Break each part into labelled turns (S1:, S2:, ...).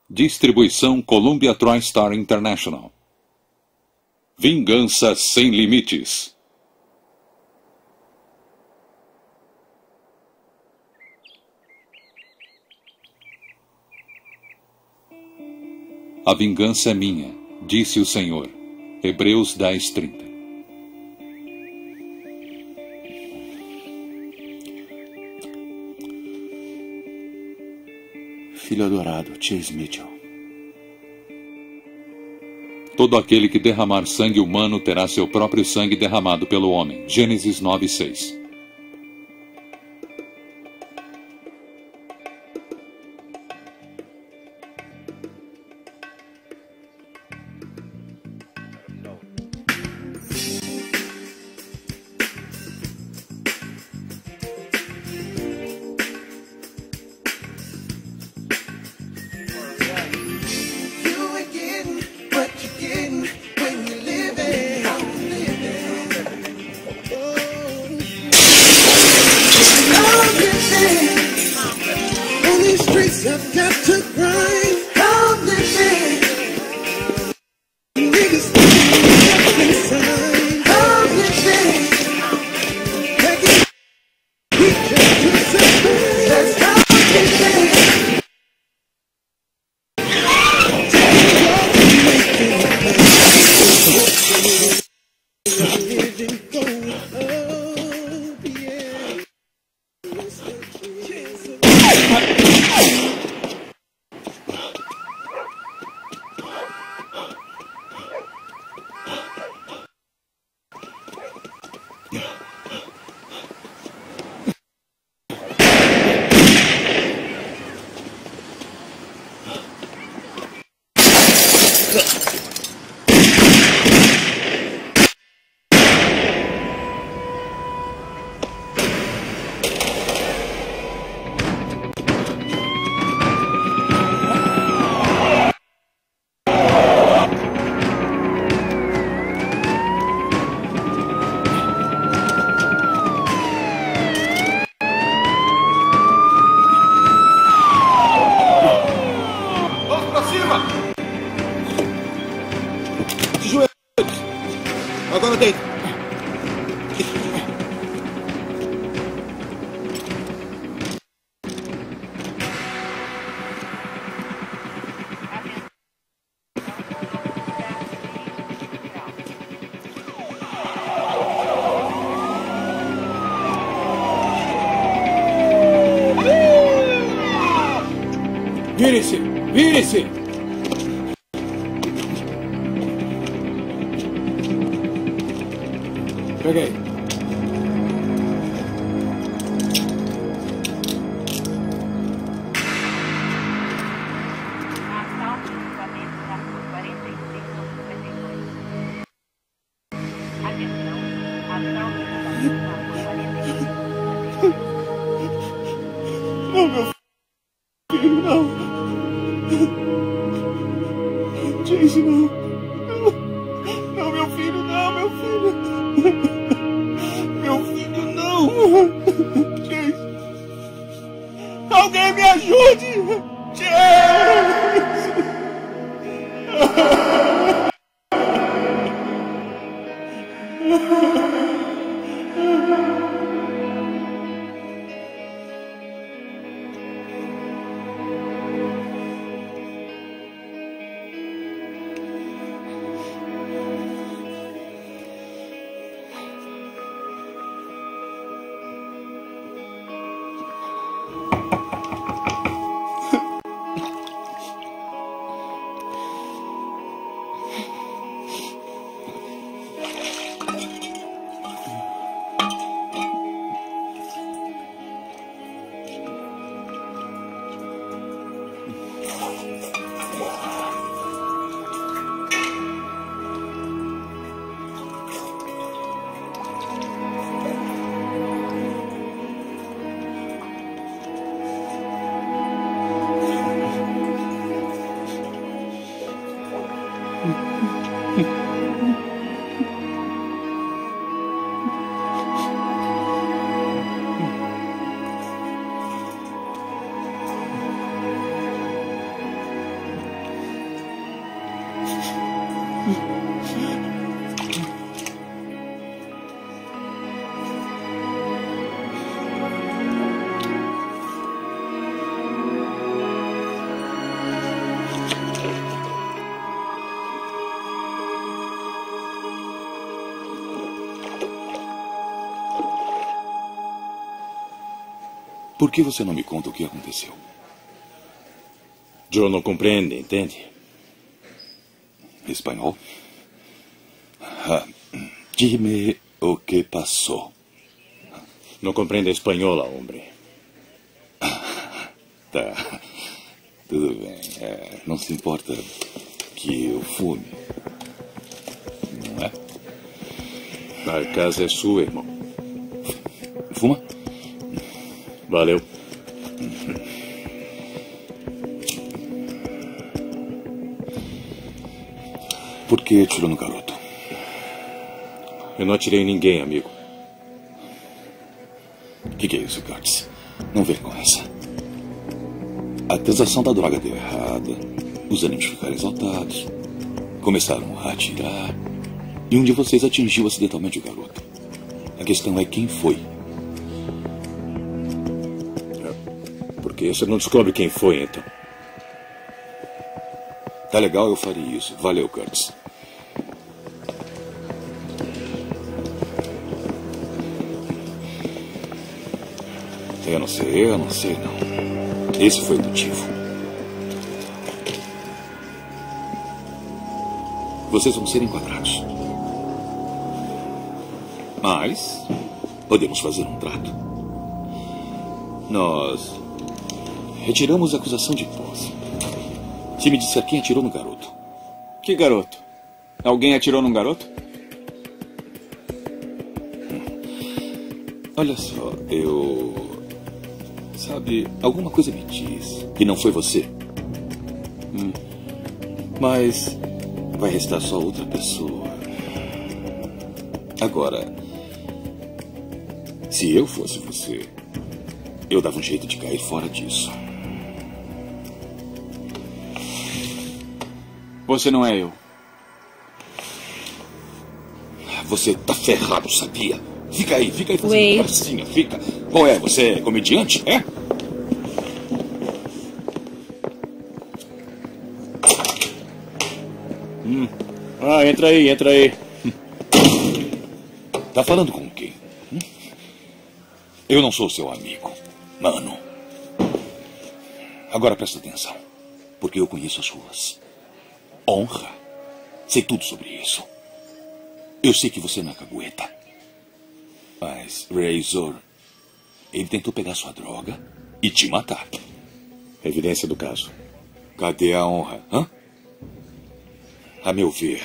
S1: Distribuição Columbia TriStar International. Vingança sem limites. A vingança é minha, disse o Senhor. Hebreus 10:30.
S2: Filho adorado, Chase Mitchell.
S1: Todo aquele que derramar sangue humano terá seu próprio sangue derramado pelo homem. Gênesis 9:6.
S2: Agora deita.
S3: Vire-se! Vire-se! Peguei.
S4: Assalto de equipamento na rua 4652. Atenção, assalto de equipamento na rua 4652.
S3: Não, meu filho, não. Chase, não. Não, meu filho, não, meu filho. Meu filho, não. Chase. Alguém me ajude. Chase.
S2: Por que você não me conta o que aconteceu?
S5: Joe não compreende, entende?
S2: Espanhol? Dime o que passou.
S5: Não compreende espanhol, homem.
S2: Tá. Tudo bem. Não se importa que eu fume, não é?
S5: A casa é sua, irmão.
S2: Fuma?
S5: Valeu.
S2: Por que atirou no garoto?
S5: Eu não atirei em ninguém, amigo.
S2: O que é isso, Curtis? Não vem com essa. A transação da droga deu errada. Os ânimos ficaram exaltados. Começaram a atirar. E um de vocês atingiu acidentalmente o garoto. A questão é quem foi.
S5: Porque você não descobre quem foi, então.
S2: Tá legal, eu faria isso. Valeu, Curtis. Eu não sei, não. Esse foi o motivo. Vocês vão ser enquadrados. Mas podemos fazer um trato. Nós retiramos a acusação de posse. Se me disser quem atirou no garoto.
S3: Que garoto? Alguém atirou num garoto?
S2: Olha só, sabe, alguma coisa me diz que não foi você. Mas vai restar só outra pessoa. Agora, se eu fosse você, eu dava um jeito de cair fora disso.
S3: Você não é eu.
S2: Você tá ferrado, sabia? Fica aí fazendo
S6: Wade.
S2: gracinha, fica. Qual é? Você é comediante, é?
S5: Entra aí.
S2: Tá falando com quem? Eu não sou seu amigo, mano. Agora presta atenção, porque eu conheço as ruas. Honra. Sei tudo sobre isso. Eu sei que você não é cagueta. Mas Razor, ele tentou pegar sua droga e te matar.
S5: Evidência do caso.
S2: Cadê a honra, hã? A meu ver,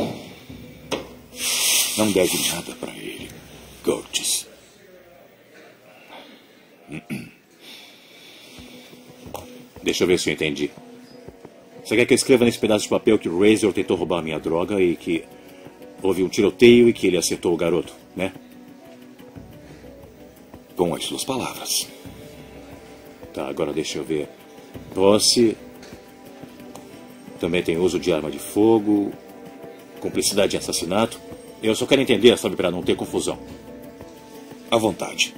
S2: não deve nada pra ele, Curtis.
S5: Deixa eu ver se eu entendi. Você quer que eu escreva nesse pedaço de papel que o Razor tentou roubar minha droga e que houve um tiroteio e que ele acertou o garoto, né?
S2: Com as suas palavras.
S5: Tá, agora deixa eu ver. Posse. Também tem uso de arma de fogo. Cumplicidade em assassinato. Eu só quero entender, sabe, para não ter confusão.
S2: À vontade.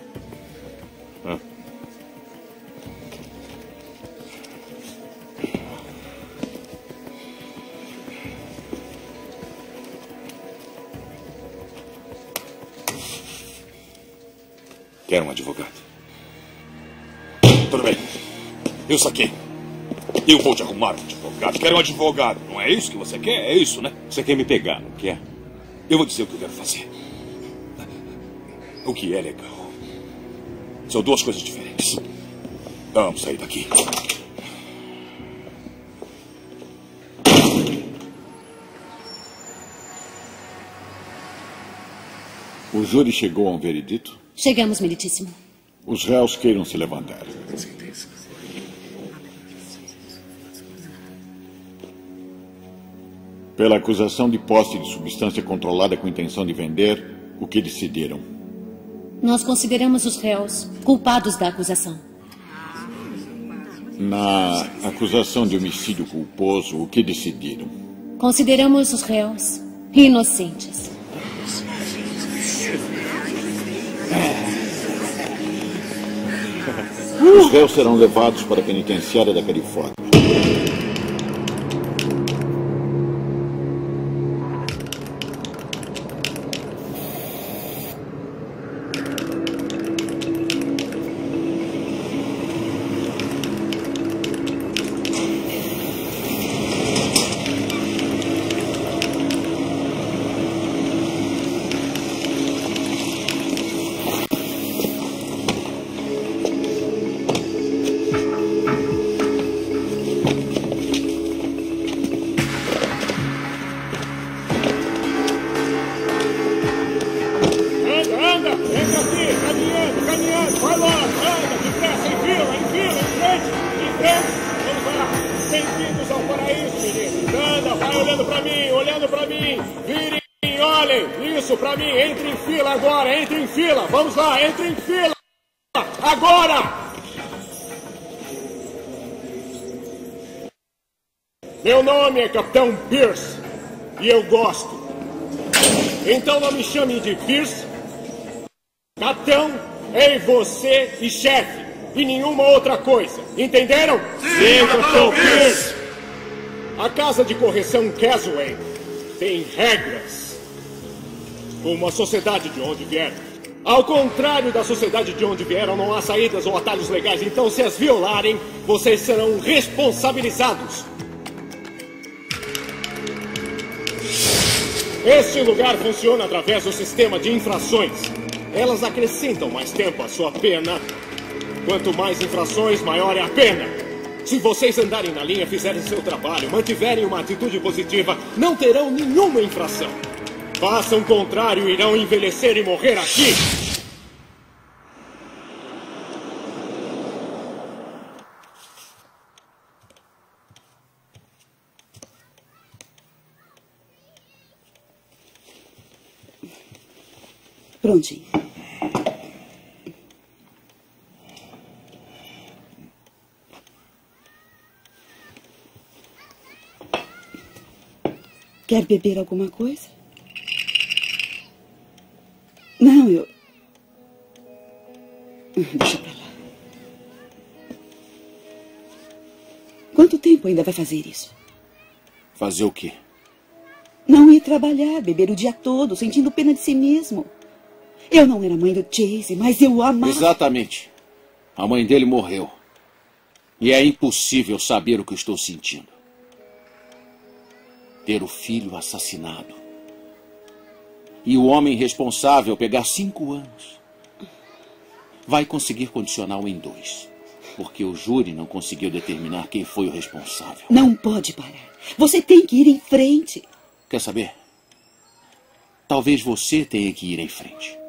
S2: Quer um advogado? Tudo bem. Eu saquei. Eu vou te arrumar um advogado. Quero um advogado. Não é isso que você quer? É isso, né?
S5: Você quer me pegar, não quer?
S2: Eu vou dizer o que eu quero fazer. O que é legal. São duas coisas diferentes. Vamos sair daqui.
S7: O júri chegou a um veredito?
S6: Chegamos, meritíssimo.
S7: Os réus queiram se levantar. Pela acusação de posse de substância controlada com intenção de vender, o que decidiram?
S6: Nós consideramos os réus culpados da acusação.
S7: Na acusação de homicídio culposo, o que decidiram?
S6: Consideramos os réus inocentes.
S7: Os réus serão levados para a penitenciária da Califórnia.
S3: frente. Vamos lá. Bem-vindos ao paraíso, meninos. Anda, vai olhando pra mim, olhando pra mim. Virem, olhem. Isso, pra mim. Entre em fila agora, entre em fila. Vamos lá, entre em fila. Agora! Meu nome é Capitão Pierce. E eu gosto. Então não me chame de Pierce. Capitão, ei você e chefe. E nenhuma outra coisa. Entenderam?
S8: Sim, Capitão Pierce.
S3: A casa de correção Casway tem regras. Como a sociedade de onde vieram. Ao contrário da sociedade de onde vieram, não há saídas ou atalhos legais. Então, se as violarem, vocês serão responsabilizados. Este lugar funciona através do sistema de infrações. Elas acrescentam mais tempo à sua pena. Quanto mais infrações, maior é a pena. Se vocês andarem na linha, fizerem seu trabalho, mantiverem uma atitude positiva, não terão nenhuma infração. Façam o contrário, irão envelhecer e morrer aqui.
S9: Prontinho. Quer beber alguma coisa? Não, eu... Deixa pra lá. Quanto tempo ainda vai fazer isso?
S10: Fazer o quê?
S9: Não ir trabalhar, beber o dia todo, sentindo pena de si mesmo. Eu não era mãe do Chase, mas eu o amava.
S10: Exatamente. A mãe dele morreu. E é impossível saber o que eu estou sentindo. Ter o filho assassinado. E o homem responsável pegar 5 anos. Vai conseguir condicional em 2. Porque o júri não conseguiu determinar quem foi o responsável.
S9: Não pode parar. Você tem que ir em frente.
S10: Quer saber? Talvez você tenha que ir em frente.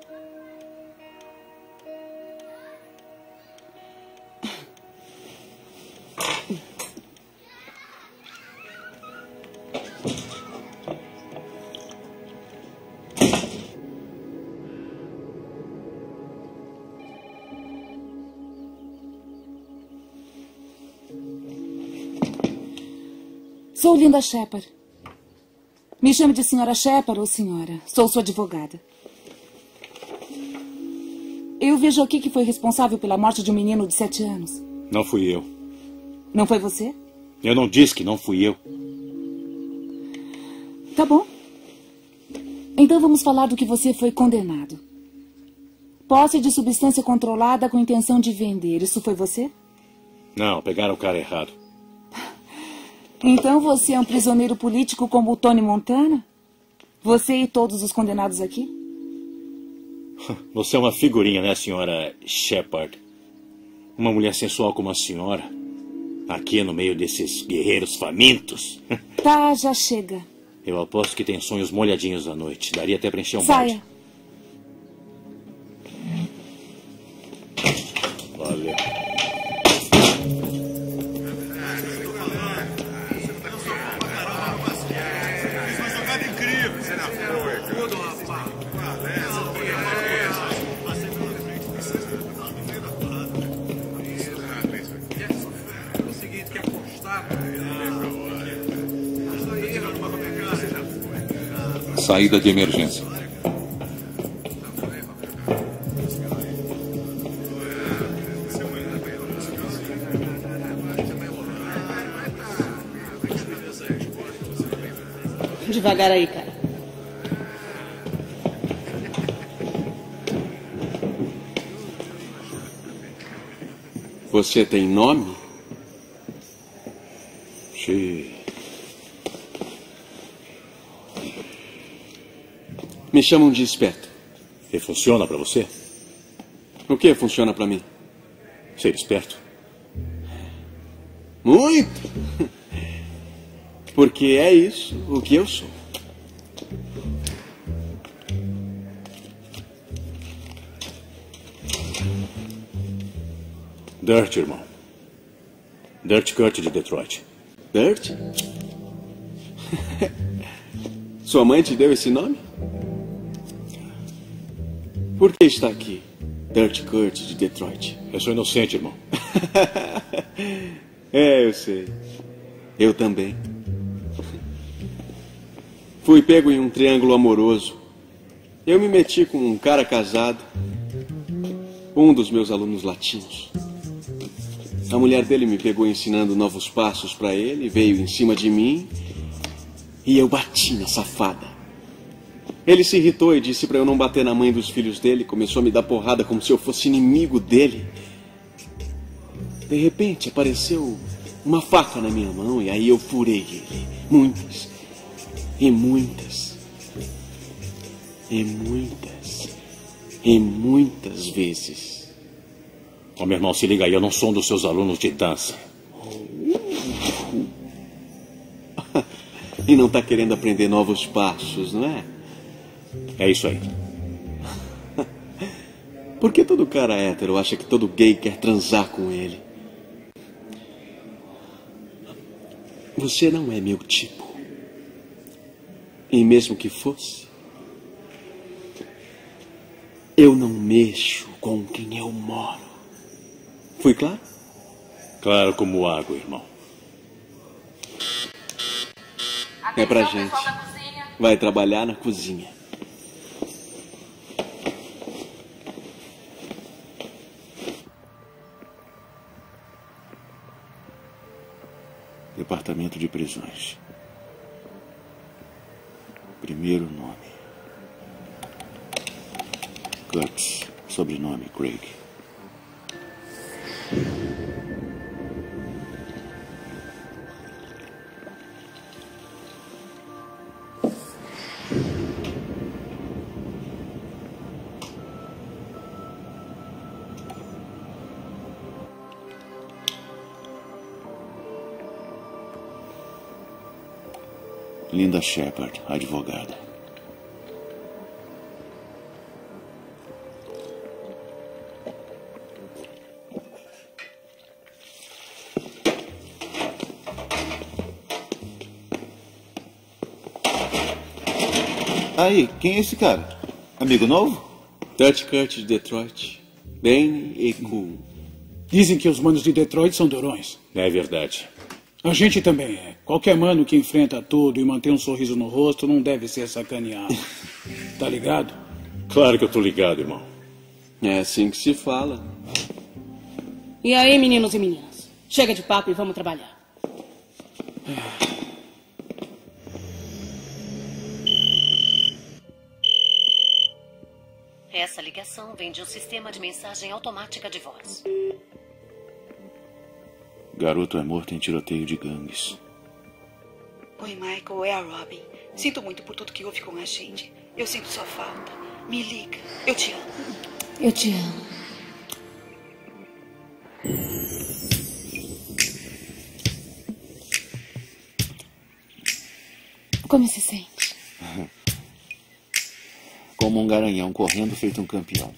S11: Sou Linda Shepard. Me chame de senhora Shepard ou senhora. Sou sua advogada. Eu vejo aqui que foi responsável pela morte de um menino de 7 anos.
S5: Não fui eu.
S11: Não foi você?
S5: Eu não disse que não fui eu.
S11: Tá bom. Então vamos falar do que você foi condenado. Posse de substância controlada com intenção de vender. Isso foi você?
S5: Não, pegaram o cara errado.
S11: Então você é um prisioneiro político como o Tony Montana? Você e todos os condenados aqui?
S5: Você é uma figurinha, né, senhora Shepard? Uma mulher sensual como a senhora. Aqui no meio desses guerreiros famintos.
S11: Tá, já chega.
S5: Eu aposto que tem sonhos molhadinhos à noite. Daria até pra encher um
S11: Saia.
S5: balde. Valeu.
S1: Saída de emergência.
S9: Devagar aí, cara.
S10: Você tem nome? Me chamam de esperto.
S5: E funciona pra você?
S10: O que funciona pra mim?
S5: Ser esperto.
S10: Muito! Porque é isso o que eu sou.
S5: Dirt, irmão. Dirt Kurt de Detroit.
S12: Dirt? Sua mãe te deu esse nome? Por que está aqui? Dirt Kurt de Detroit.
S5: Eu sou inocente, irmão.
S12: Eu sei. Eu também. Fui pego em um triângulo amoroso. Eu me meti com um cara casado. Um dos meus alunos latinos. A mulher dele me pegou ensinando novos passos para ele, veio em cima de mim e eu bati na safada. Ele se irritou e disse para eu não bater na mãe dos filhos dele, começou a me dar porrada como se eu fosse inimigo dele. De repente apareceu uma faca na minha mão e aí eu furei ele. Muitas, e muitas, e muitas, e muitas vezes.
S5: Ô, meu irmão, se liga aí, eu não sou um dos seus alunos de dança.
S12: E não tá querendo aprender novos passos, não é?
S5: É isso aí.
S12: Por que todo cara hétero acha que todo gay quer transar com ele? Você não é meu tipo. E mesmo que fosse, eu não mexo com quem eu moro. Fui claro?
S5: Claro como água, irmão.
S12: É pra gente. Vai trabalhar na cozinha.
S2: Departamento de Prisões. Primeiro nome: Kurtz. Sobrenome: Craig. Linda Shepard, advogada.
S7: Aí, quem é esse cara? Amigo novo?
S12: Dirt Kurt de Detroit. Bem e cool.
S13: Dizem que os manos de Detroit são durões.
S5: É verdade.
S13: A gente também é. Qualquer mano que enfrenta tudo e mantém um sorriso no rosto não deve ser sacaneado. Tá ligado?
S5: Claro que eu tô ligado, irmão.
S12: É assim que se fala.
S14: E aí, meninos e meninas? Chega de papo e vamos trabalhar.
S15: Essa ligação vem de um sistema de mensagem automática de voz.
S2: Garoto é morto em tiroteio de gangues.
S9: Oi, Michael, é a Robin. Sinto muito por tudo que houve com a gente. Eu sinto sua falta. Me liga. Eu te amo.
S6: Eu te amo. Como se sente?
S2: Como um garanhão correndo feito um campeão.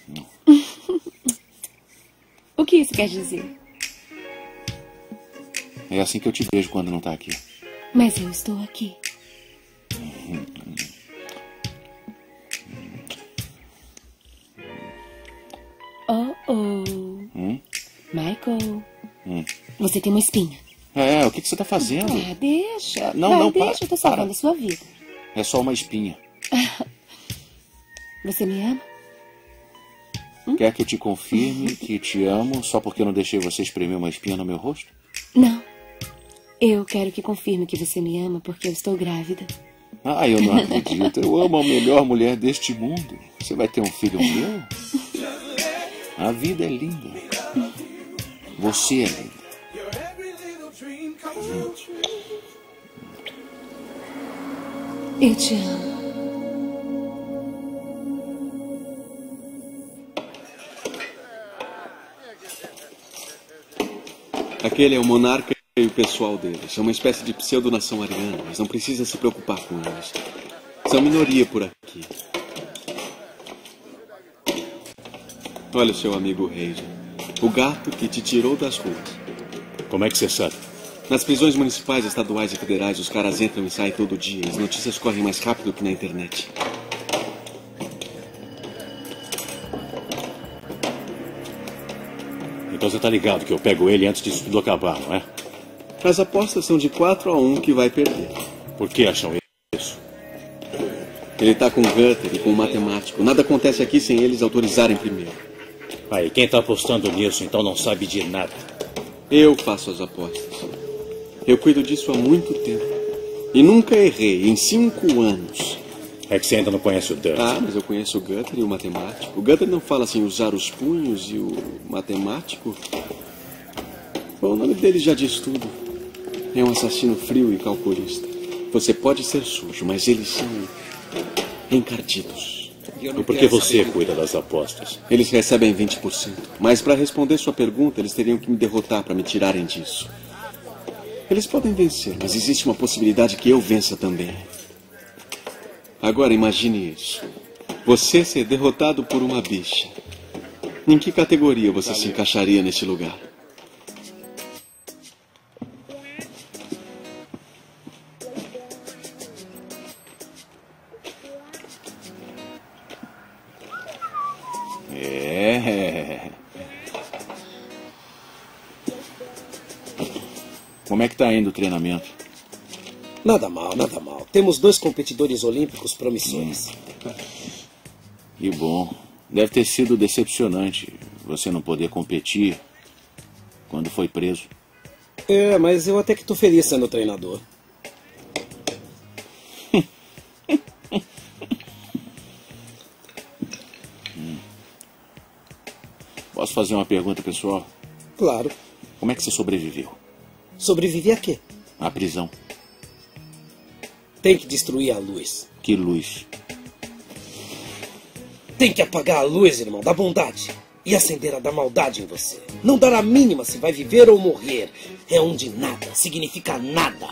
S6: O que isso quer dizer?
S2: É assim que eu te vejo quando não tá aqui.
S6: Mas eu estou aqui. Michael, você tem uma espinha.
S2: O que você tá fazendo?
S6: Deixa.
S2: Não,
S6: deixa, eu tô salvando a sua vida.
S2: É só uma espinha.
S6: Você me ama?
S2: Quer que eu te confirme que te amo só porque eu não deixei você espremer uma espinha no meu rosto?
S6: Não. Eu quero que confirme que você me ama porque eu estou grávida.
S2: Eu não acredito. Eu amo a melhor mulher deste mundo. Você vai ter um filho meu? A vida é linda. Você é linda.
S6: Eu te amo.
S12: Aquele é o monarca e o pessoal deles. É uma espécie de pseudo-nação ariana, mas não precisa se preocupar com eles. São minoria por aqui. Olha o seu amigo Hayden. O gato que te tirou das ruas.
S5: Como é que você sabe?
S12: Nas prisões municipais, estaduais e federais, os caras entram e saem todo dia. As notícias correm mais rápido que na internet.
S5: Então você tá ligado que eu pego ele antes disso tudo acabar, não é?
S12: As apostas são de 4-1 que vai perder.
S5: Por que acham isso?
S12: Ele tá com o Gutter e com o matemático. Nada acontece aqui sem eles autorizarem primeiro.
S5: Aí, quem tá apostando nisso, então não sabe de nada.
S12: Eu faço as apostas. Eu cuido disso há muito tempo. E nunca errei, em 5 anos.
S5: É que você ainda não conhece o Dirt.
S12: Ah, mas eu conheço o Gutter e o matemático. O Gutter não fala assim, usar os punhos, e o matemático... Bom, o nome dele já diz tudo. É um assassino frio e calculista. Você pode ser sujo, mas eles são encardidos.
S5: E por que você cuida das apostas?
S12: Eles recebem 20%. Mas para responder sua pergunta, eles teriam que me derrotar para me tirarem disso. Eles podem vencer, mas existe uma possibilidade que eu vença também. Agora imagine isso. Você ser derrotado por uma bicha. Em que categoria você se encaixaria neste lugar?
S10: Como é que tá indo o treinamento?
S16: Nada mal, nada mal. Temos 2 competidores olímpicos promissores.
S10: Que bom. Deve ter sido decepcionante você não poder competir quando foi preso.
S16: É, mas eu até que tô feliz sendo treinador.
S10: Posso fazer uma pergunta pessoal?
S16: Claro.
S10: Como é que você sobreviveu?
S16: Sobreviver a quê?
S10: À prisão.
S16: Tem que destruir a luz.
S10: Que luz?
S16: Tem que apagar a luz, irmão, da bondade. E acender a da maldade em você. Não dar a mínima se vai viver ou morrer. É um de nada, significa nada.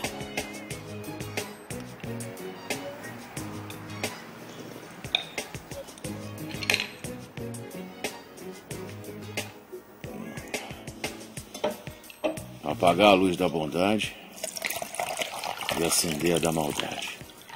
S10: Apagar a luz da bondade e acender a da maldade.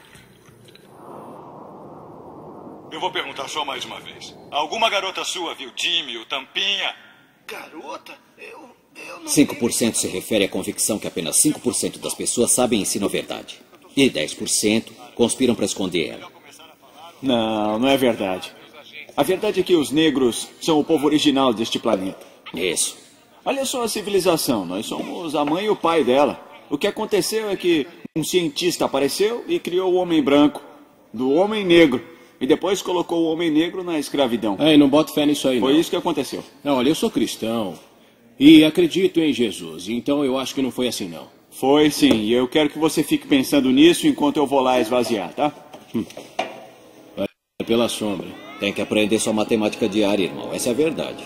S17: Eu vou perguntar só mais uma vez. Alguma garota sua viu Jimmy, o Tampinha?
S16: Garota? Eu não...
S18: 5% se refere à convicção que apenas 5% das pessoas sabem e ensinam a verdade. E 10% conspiram para esconder ela.
S19: Não é verdade. A verdade é que os negros são o povo original deste planeta.
S18: Isso.
S19: Olha só a civilização. Nós somos a mãe e o pai dela. O que aconteceu é que um cientista apareceu e criou o homem branco do homem negro. E depois colocou o homem negro na escravidão.
S20: Ei, não boto fé nisso aí,
S19: Foi
S20: não.
S19: isso que aconteceu.
S20: Não, olha, eu sou cristão. E acredito em Jesus. Então eu acho que não foi assim, não.
S19: Foi sim. E eu quero que você fique pensando nisso enquanto eu vou lá esvaziar, tá?
S20: Vai pela sombra.
S18: Tem que aprender sua matemática diária, irmão. Essa é a verdade.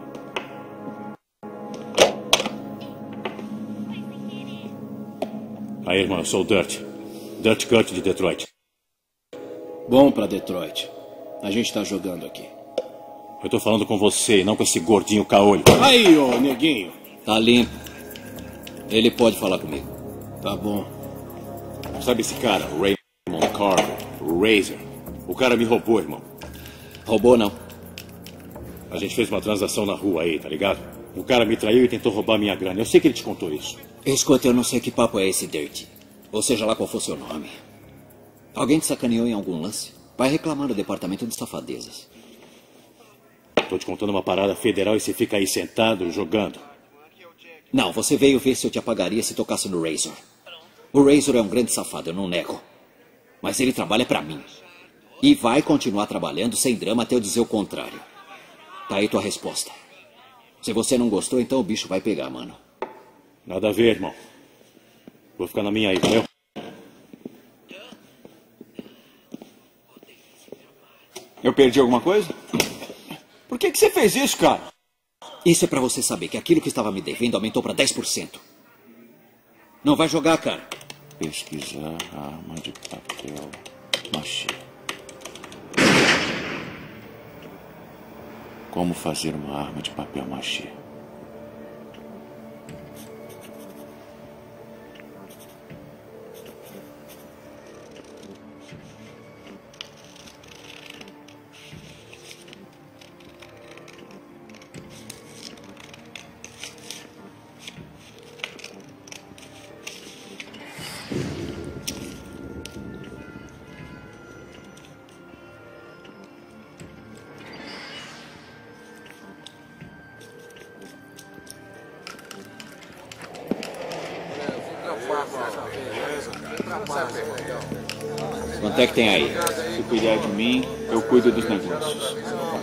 S5: Aí, irmão, eu sou o Dirt. Dirt Kurt de Detroit.
S20: Bom pra Detroit. A gente tá jogando aqui.
S5: Eu tô falando com você e não com esse gordinho caolho.
S20: Aí, ô neguinho.
S18: Tá limpo. Ele pode falar comigo.
S20: Tá bom.
S5: Sabe esse cara, o Raymond Carver, o Razor? O cara me roubou, irmão.
S18: Roubou, não.
S5: A gente fez uma transação na rua aí, tá ligado? O cara me traiu e tentou roubar minha grana. Eu sei que ele te contou isso.
S18: Escuta, eu não sei que papo é esse, Dirt. Ou seja lá qual for seu nome. Alguém te sacaneou em algum lance? Vai reclamar no departamento de safadezas.
S5: Tô te contando uma parada federal e você fica aí sentado, jogando.
S18: Não, você veio ver se eu te apagaria se tocasse no Razor. O Razor é um grande safado, eu não nego. Mas ele trabalha pra mim. E vai continuar trabalhando sem drama até eu dizer o contrário. Tá aí tua resposta. Se você não gostou, então o bicho vai pegar, mano.
S5: Nada a ver, irmão. Vou ficar na minha aí, valeu?
S19: Eu perdi alguma coisa? Por que você fez isso, cara?
S18: Isso é pra você saber que aquilo que estava me devendo aumentou pra 10%. Não vai jogar, cara.
S10: Pesquisar arma de papel machê. Como fazer uma arma de papel machê?
S18: Quanto é que tem aí?
S19: Se cuidar de mim, eu cuido dos negócios.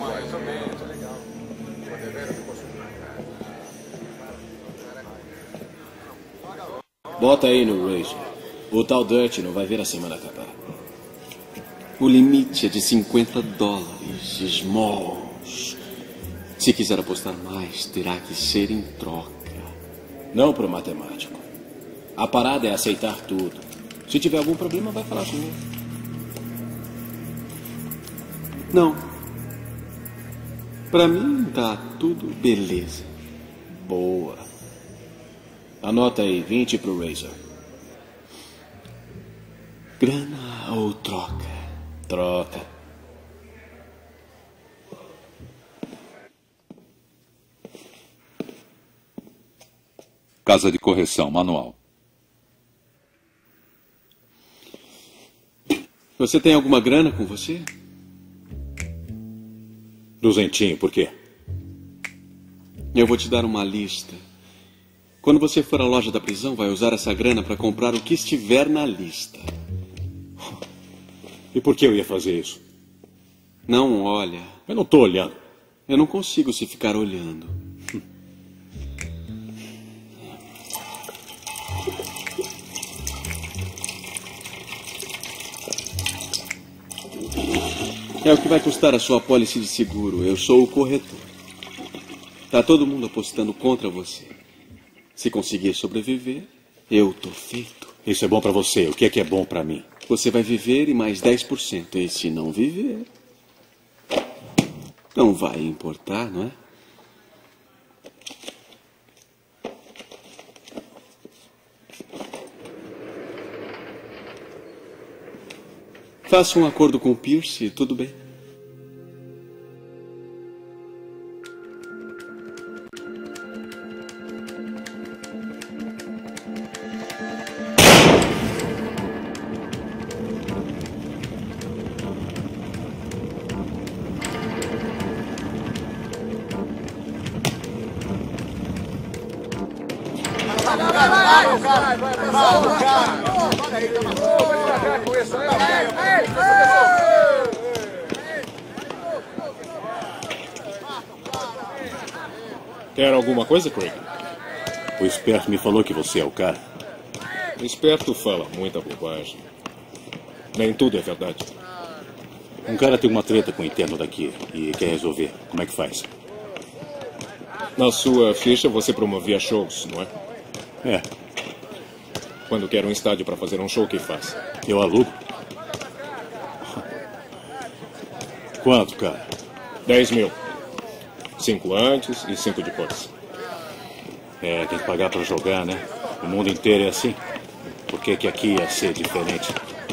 S20: Bota aí no Razor. O tal Dutch não vai ver a semana acabar.
S12: O limite é de $50, Smalls. Se quiser apostar mais, terá que ser em troca.
S20: Não pro matemático. A parada é aceitar tudo. Se tiver algum problema, vai falar comigo.
S12: Não. Pra mim tá tudo beleza.
S20: Boa. Anota aí, 20 pro Razor.
S12: Grana ou troca?
S20: Troca.
S1: Casa de correção, manual.
S12: Você tem alguma grana com você?
S5: Duzentinho, por quê?
S12: Eu vou te dar uma lista. Quando você for à loja da prisão, vai usar essa grana para comprar o que estiver na lista.
S5: E por que eu ia fazer isso?
S12: Não olha.
S5: Eu não estou olhando.
S12: Eu não consigo se ficar olhando. É o que vai custar a sua apólice de seguro. Eu sou o corretor. Tá todo mundo apostando contra você. Se conseguir sobreviver, eu tô feito.
S5: Isso é bom pra você. O que é bom pra mim?
S12: Você vai viver e mais 10%. E se não viver, não vai importar, não é? Faça um acordo com o Pierce e tudo bem.
S3: Quer alguma coisa, Craig?
S5: O esperto me falou que você é o cara.
S3: O esperto fala muita bobagem. Nem tudo é verdade.
S5: Um cara tem uma treta com o interno daqui e quer resolver. Como é que faz?
S3: Na sua ficha você promovia shows, não é?
S5: É.
S3: Quando quer um estádio para fazer um show, o que faz?
S5: Eu alugo. Quanto, cara?
S3: 10 mil. 5 antes e 5 depois.
S5: É, tem que pagar pra jogar, né? O mundo inteiro é assim. Por que que aqui ia ser diferente?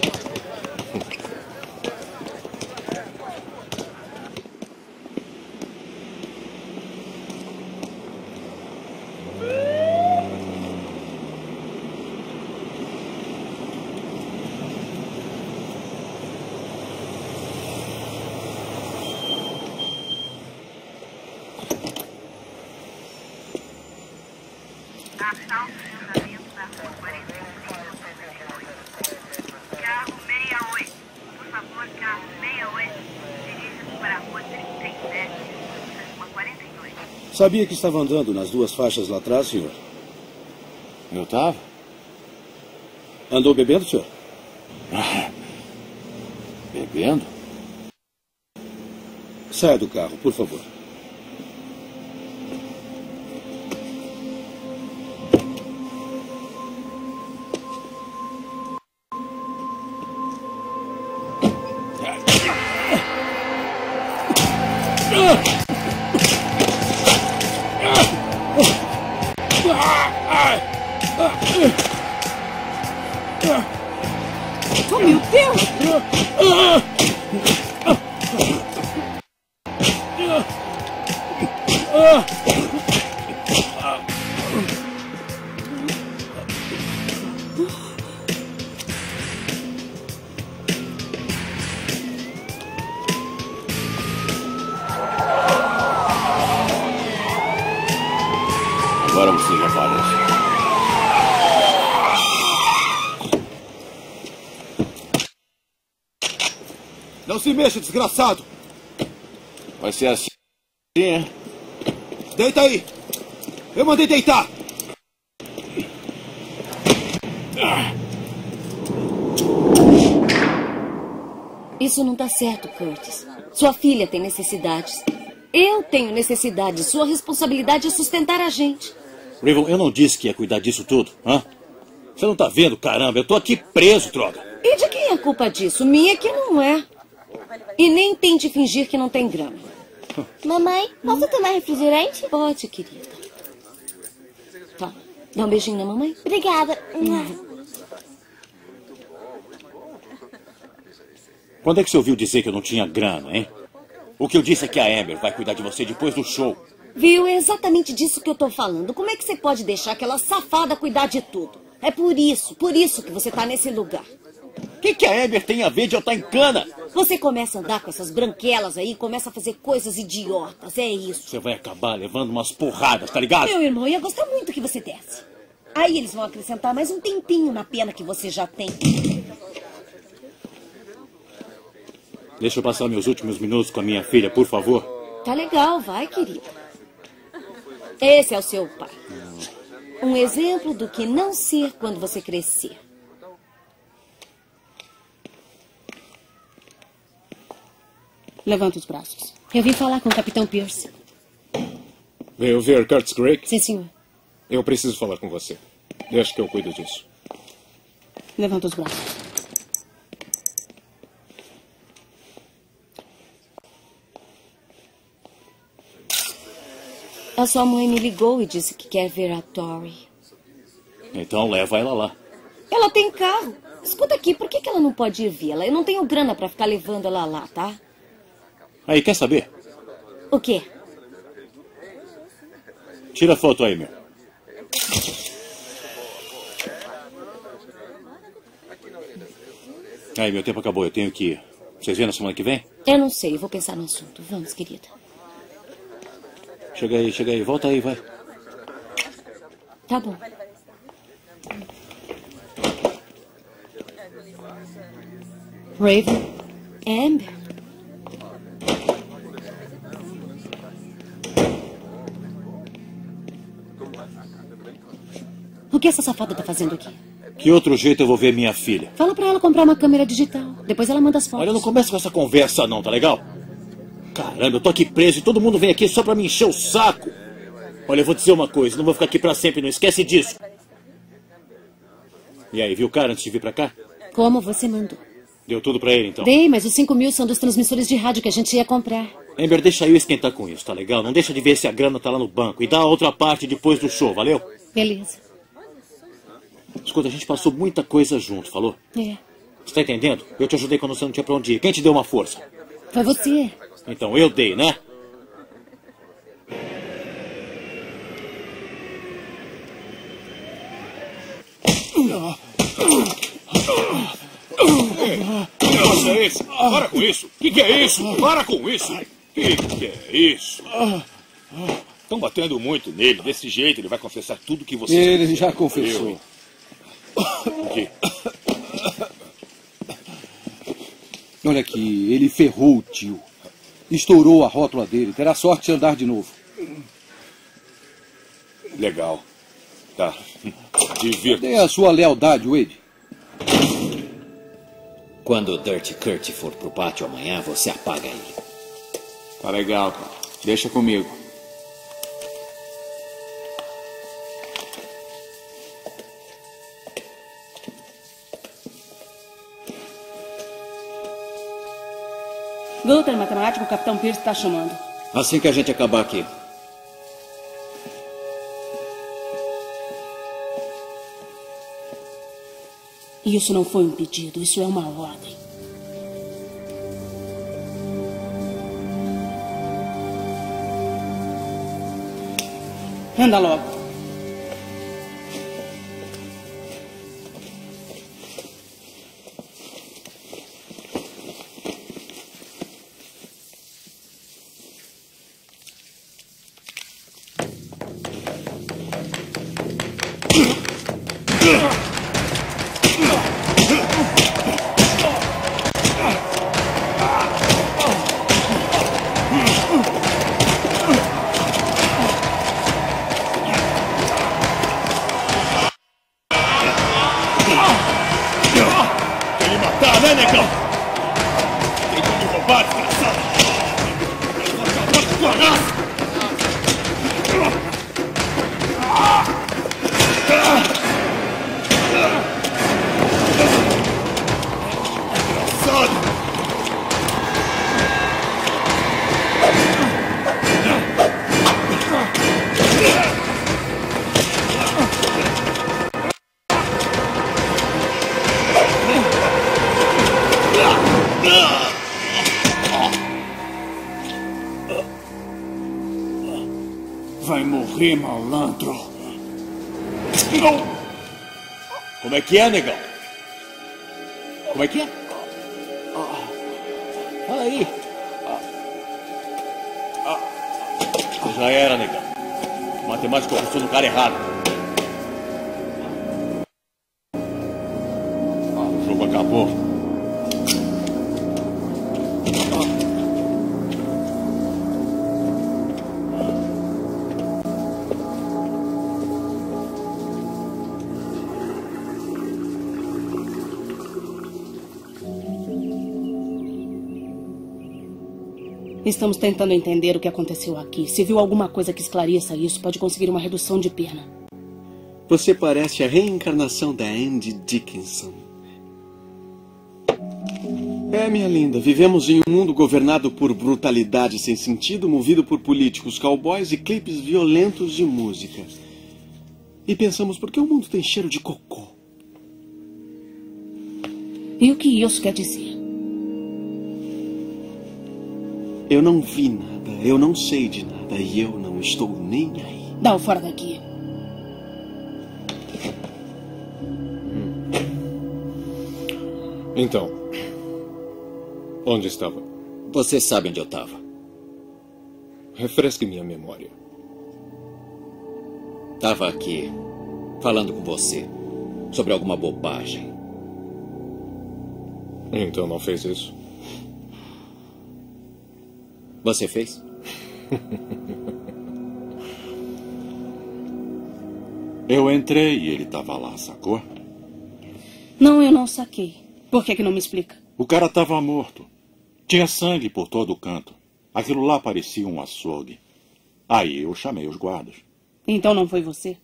S21: Sabia que estava andando nas duas faixas lá atrás, senhor?
S5: Eu estava?
S21: Andou bebendo, senhor?
S5: Bebendo?
S21: Saia do carro, por favor.
S9: Oh, meu Deus!
S5: Agora você já parece.
S4: se mexa, desgraçado!
S12: Vai ser assim, hein?
S4: Deita aí! Eu mandei deitar!
S6: Isso não tá certo, Curtis. Sua filha tem necessidades. Eu tenho necessidades. Sua responsabilidade é sustentar a gente.
S5: Raven, eu não disse que ia cuidar disso tudo, hã? Você não tá vendo, caramba? Eu tô aqui preso, droga.
S6: E de quem é a culpa disso? Minha que não é. E nem tente fingir que não tem grana.
S22: Mamãe, posso tomar refrigerante?
S6: Pode, querida. Tá. Dá um beijinho na mamãe?
S22: Obrigada.
S5: Quando é que você ouviu dizer que eu não tinha grana, hein? O que eu disse é que a Amber vai cuidar de você depois do show.
S6: Viu? É exatamente disso que eu tô falando. Como é que você pode deixar aquela safada cuidar de tudo? É por isso que você tá nesse lugar.
S5: O que a Amber tem a ver de eu estar em cana?
S6: Você começa a andar com essas branquelas aí e começa a fazer coisas idiotas, é isso.
S5: Você vai acabar levando umas porradas, tá ligado?
S6: Meu irmão, ia gostar muito que você desse. Aí eles vão acrescentar mais um tempinho na pena que você já tem.
S5: Deixa eu passar meus últimos minutos com a minha filha, por favor.
S6: Tá legal, vai, querida. Esse é o seu pai. Um exemplo do que não ser quando você crescer. Levanta os braços. Eu vim falar com o Capitão Pierce.
S3: Veio ver Curtis Gregg?
S6: Sim, senhor.
S3: Eu preciso falar com você. Deixa que eu cuido disso.
S6: Levanta os braços. A sua mãe me ligou e disse que quer ver a Tori.
S5: Então leva ela lá.
S6: Ela tem carro. Escuta aqui, por que ela não pode ir vê-la? Eu não tenho grana pra ficar levando ela lá, tá?
S5: Aí, quer saber?
S6: O quê?
S5: Tira a foto aí, meu. Aí, meu tempo acabou, eu tenho que ir. Vocês vêm na semana que vem?
S6: Eu não sei, eu vou pensar no assunto. Vamos, querida.
S5: Chega aí, volta aí, vai.
S6: Tá bom. Raven? Amber? O que essa safada tá fazendo aqui?
S5: Que outro jeito eu vou ver minha filha?
S6: Fala pra ela comprar uma câmera digital. Depois ela manda as fotos.
S5: Olha, não começa com essa conversa não, tá legal? Caramba, eu tô aqui preso e todo mundo vem aqui só pra me encher o saco. Olha, eu vou dizer uma coisa, não vou ficar aqui pra sempre, não esquece disso. E aí, viu o cara antes de vir pra cá?
S6: Como você mandou.
S5: Deu tudo pra ele, então?
S6: Dei, mas os 5.000 são dos transmissores de rádio que a gente ia comprar.
S5: Amber, deixa eu esquentar com isso, tá legal? Não deixa de ver se a grana tá lá no banco. E dá a outra parte depois do show, valeu?
S6: Beleza.
S5: Escuta, a gente passou muita coisa junto, falou?
S6: É.
S5: Você tá entendendo? Eu te ajudei quando você não tinha pra onde ir. Quem te deu uma força?
S6: Foi você.
S5: Então eu dei, né?
S3: Que negócio é esse? Para com isso! Que é isso? Para com isso! Que é isso? Estão batendo muito nele. Desse jeito ele vai confessar tudo que você...
S21: Ele já confessou.
S3: O quê?
S21: Olha aqui, ele ferrou o tio. Estourou a rótula dele. Terá sorte de andar de novo.
S3: Legal. Tá. Divirta.
S21: Dê a sua lealdade, Wade.
S18: Quando o Dirty Kurt for pro pátio amanhã, você apaga ele.
S19: Tá legal, cara. Deixa comigo.
S14: Luther, matemático, o Capitão Pierce está chamando.
S18: Assim que a gente acabar aqui.
S14: Isso não foi um pedido, isso é uma ordem. Anda logo.
S3: Tá, né, negão? Tentou me roubar, desgraçado! Eu vou acabar com tua raça! Desgraçado!
S13: Vai morrer, malandro.
S3: Como é que é, negão? Como é que é? Fala aí. Já era, negão. O matemático apostou no cara errado. O jogo acabou.
S14: Estamos tentando entender o que aconteceu aqui. Se viu alguma coisa que esclareça isso, pode conseguir uma redução de pena.
S12: Você parece a reencarnação da Andy Dickinson. É, minha linda, vivemos em um mundo governado por brutalidade sem sentido, movido por políticos, cowboys e clipes violentos de música. E pensamos, por que o mundo tem cheiro de cocô?
S14: E o que isso quer dizer?
S12: Eu não vi nada, eu não sei de nada e eu não estou nem aí.
S14: Dá-o fora daqui.
S3: Então, onde estava?
S18: Você sabe onde eu estava.
S3: Refresque minha memória.
S18: Estava aqui, falando com você, sobre alguma bobagem.
S3: Então não fez isso?
S18: Você fez?
S7: Eu entrei e ele estava lá, sacou?
S14: Não, eu não saquei. Por que não me explica?
S7: O cara estava morto. Tinha sangue por todo o canto. Aquilo lá parecia um açougue. Aí eu chamei os guardas.
S14: Então não foi você?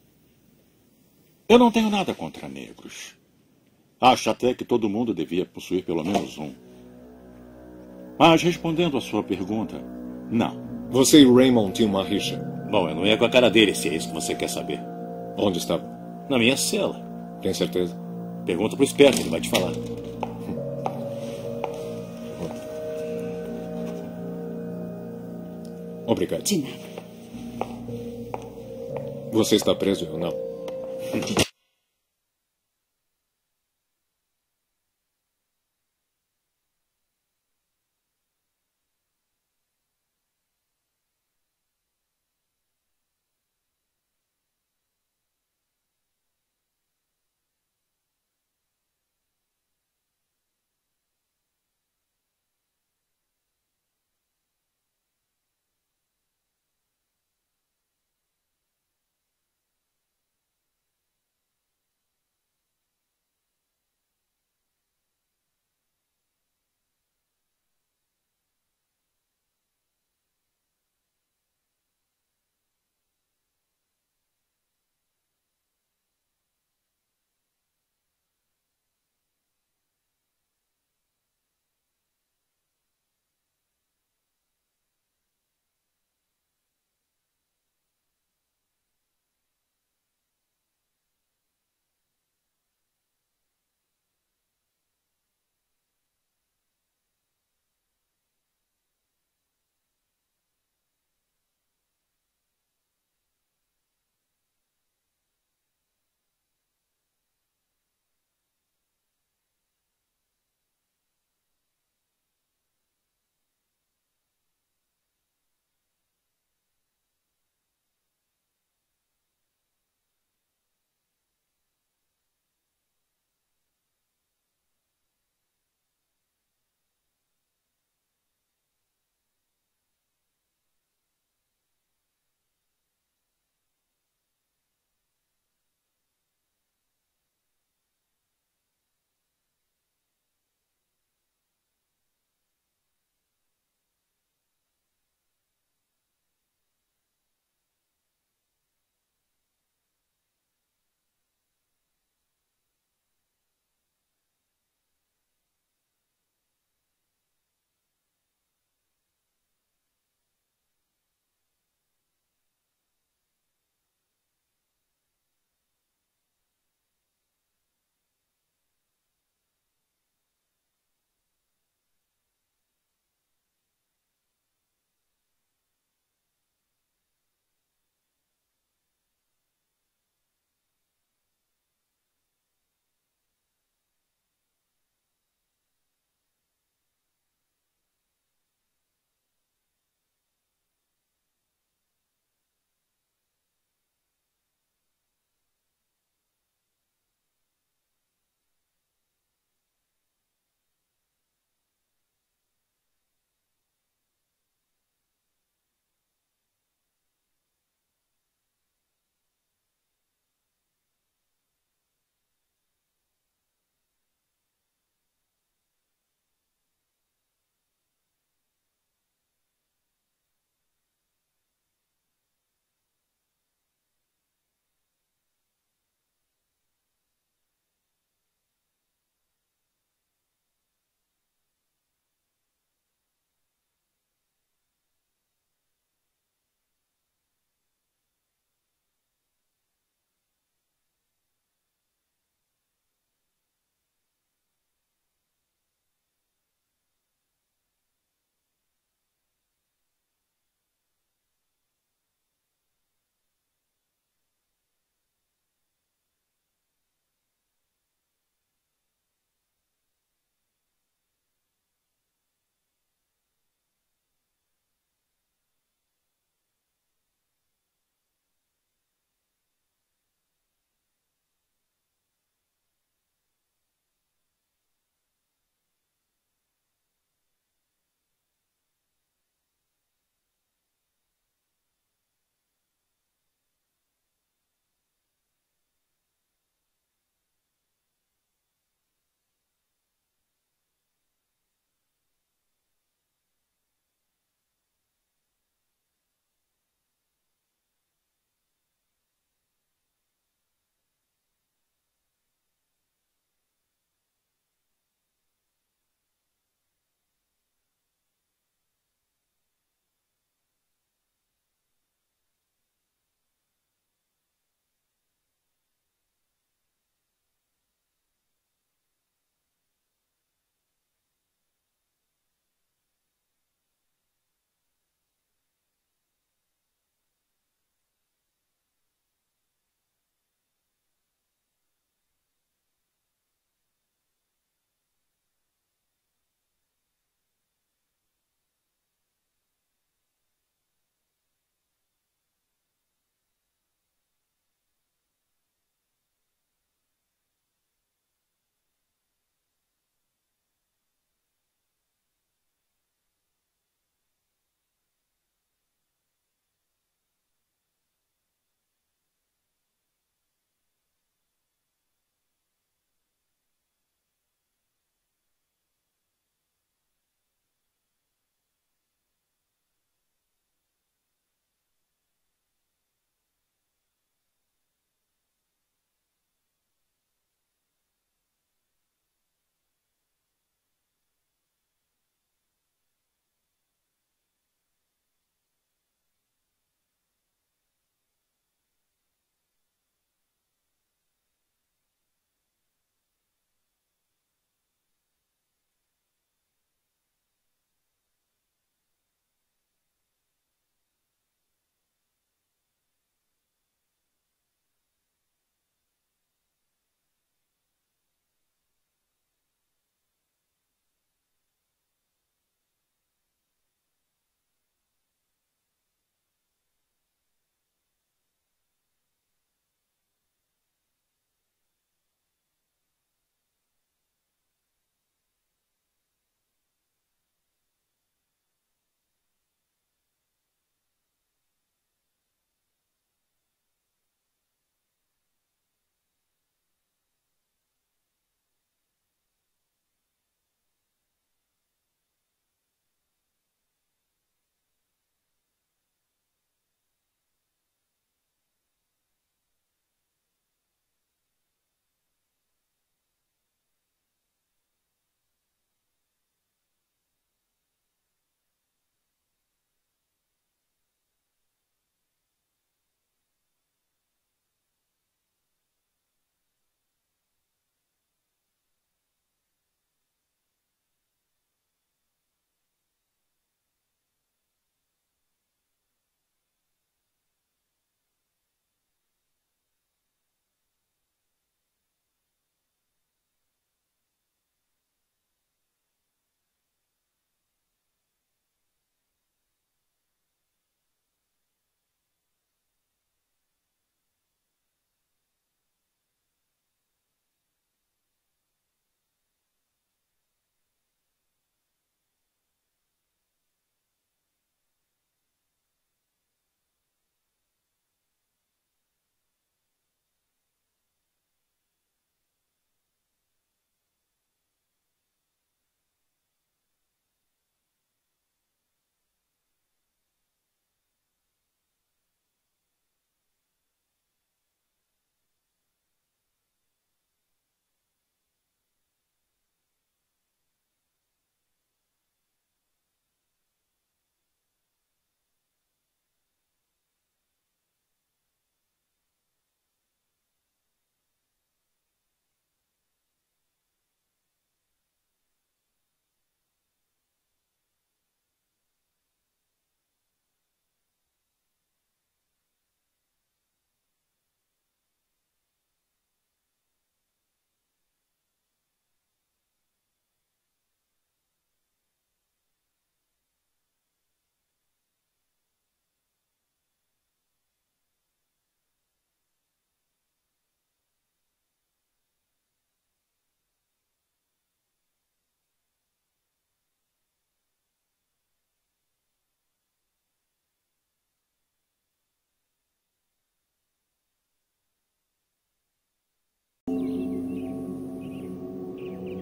S7: Eu não tenho nada contra negros. Acho até que todo mundo devia possuir pelo menos um. Mas respondendo à sua pergunta, não.
S3: Você e Raymond tinham uma rixa.
S5: Bom, eu não ia com a cara dele, se é isso que você quer saber.
S3: Onde estava?
S5: Na minha cela.
S3: Tem certeza?
S5: Pergunta pro esperto, ele vai te falar.
S3: Obrigado.
S14: De nada.
S3: Você está preso ou não?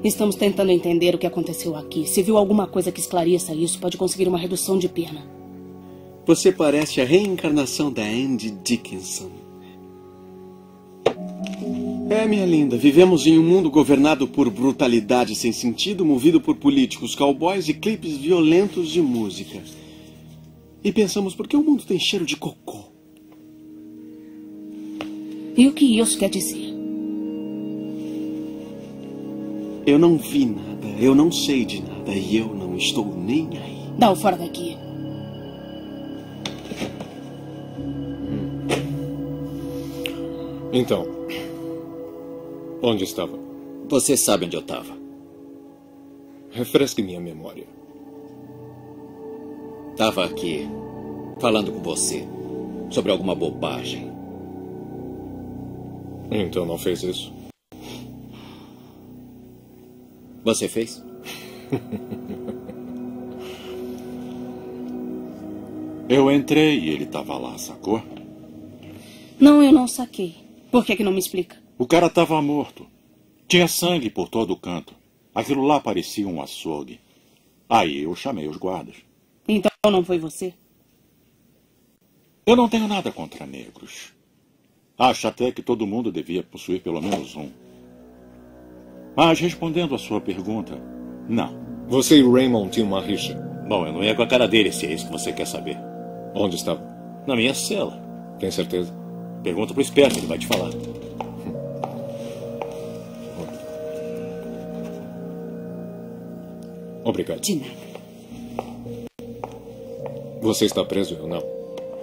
S14: Estamos tentando entender o que aconteceu aqui. Se viu alguma coisa que esclareça isso, pode conseguir uma redução de pena.
S12: Você parece a reencarnação da Andy Dickinson. É, minha linda, vivemos em um mundo governado por brutalidade sem sentido, movido por políticos, cowboys e clipes violentos de música. E pensamos, por que o mundo tem cheiro de cocô?
S14: E o que isso quer dizer?
S12: Eu não vi nada, eu não sei de nada e eu não estou nem aí.
S14: Dá-o fora daqui.
S3: Então, onde estava?
S18: Você sabe onde eu estava.
S3: Refresque minha memória.
S18: Estava aqui, falando com você sobre alguma bobagem.
S3: Então não fez isso?
S18: Você fez?
S7: Eu entrei e ele estava lá, sacou?
S14: Não, eu não saquei. Por que não me explica?
S7: O cara estava morto. Tinha sangue por todo o canto. Aquilo lá parecia um açougue. Aí eu chamei os guardas.
S14: Então não foi você?
S7: Eu não tenho nada contra negros. Acho até que todo mundo devia possuir pelo menos um. Mas respondendo a sua pergunta, não.
S3: Você e Raymond tinham uma rixa?
S5: Bom, eu não ia com a cara dele, se é isso que você quer saber.
S3: Onde estava?
S5: Na minha cela.
S3: Tem certeza?
S5: Pergunta pro esperto, ele vai te falar.
S3: Obrigado.
S14: De nada.
S3: Você está preso, eu não.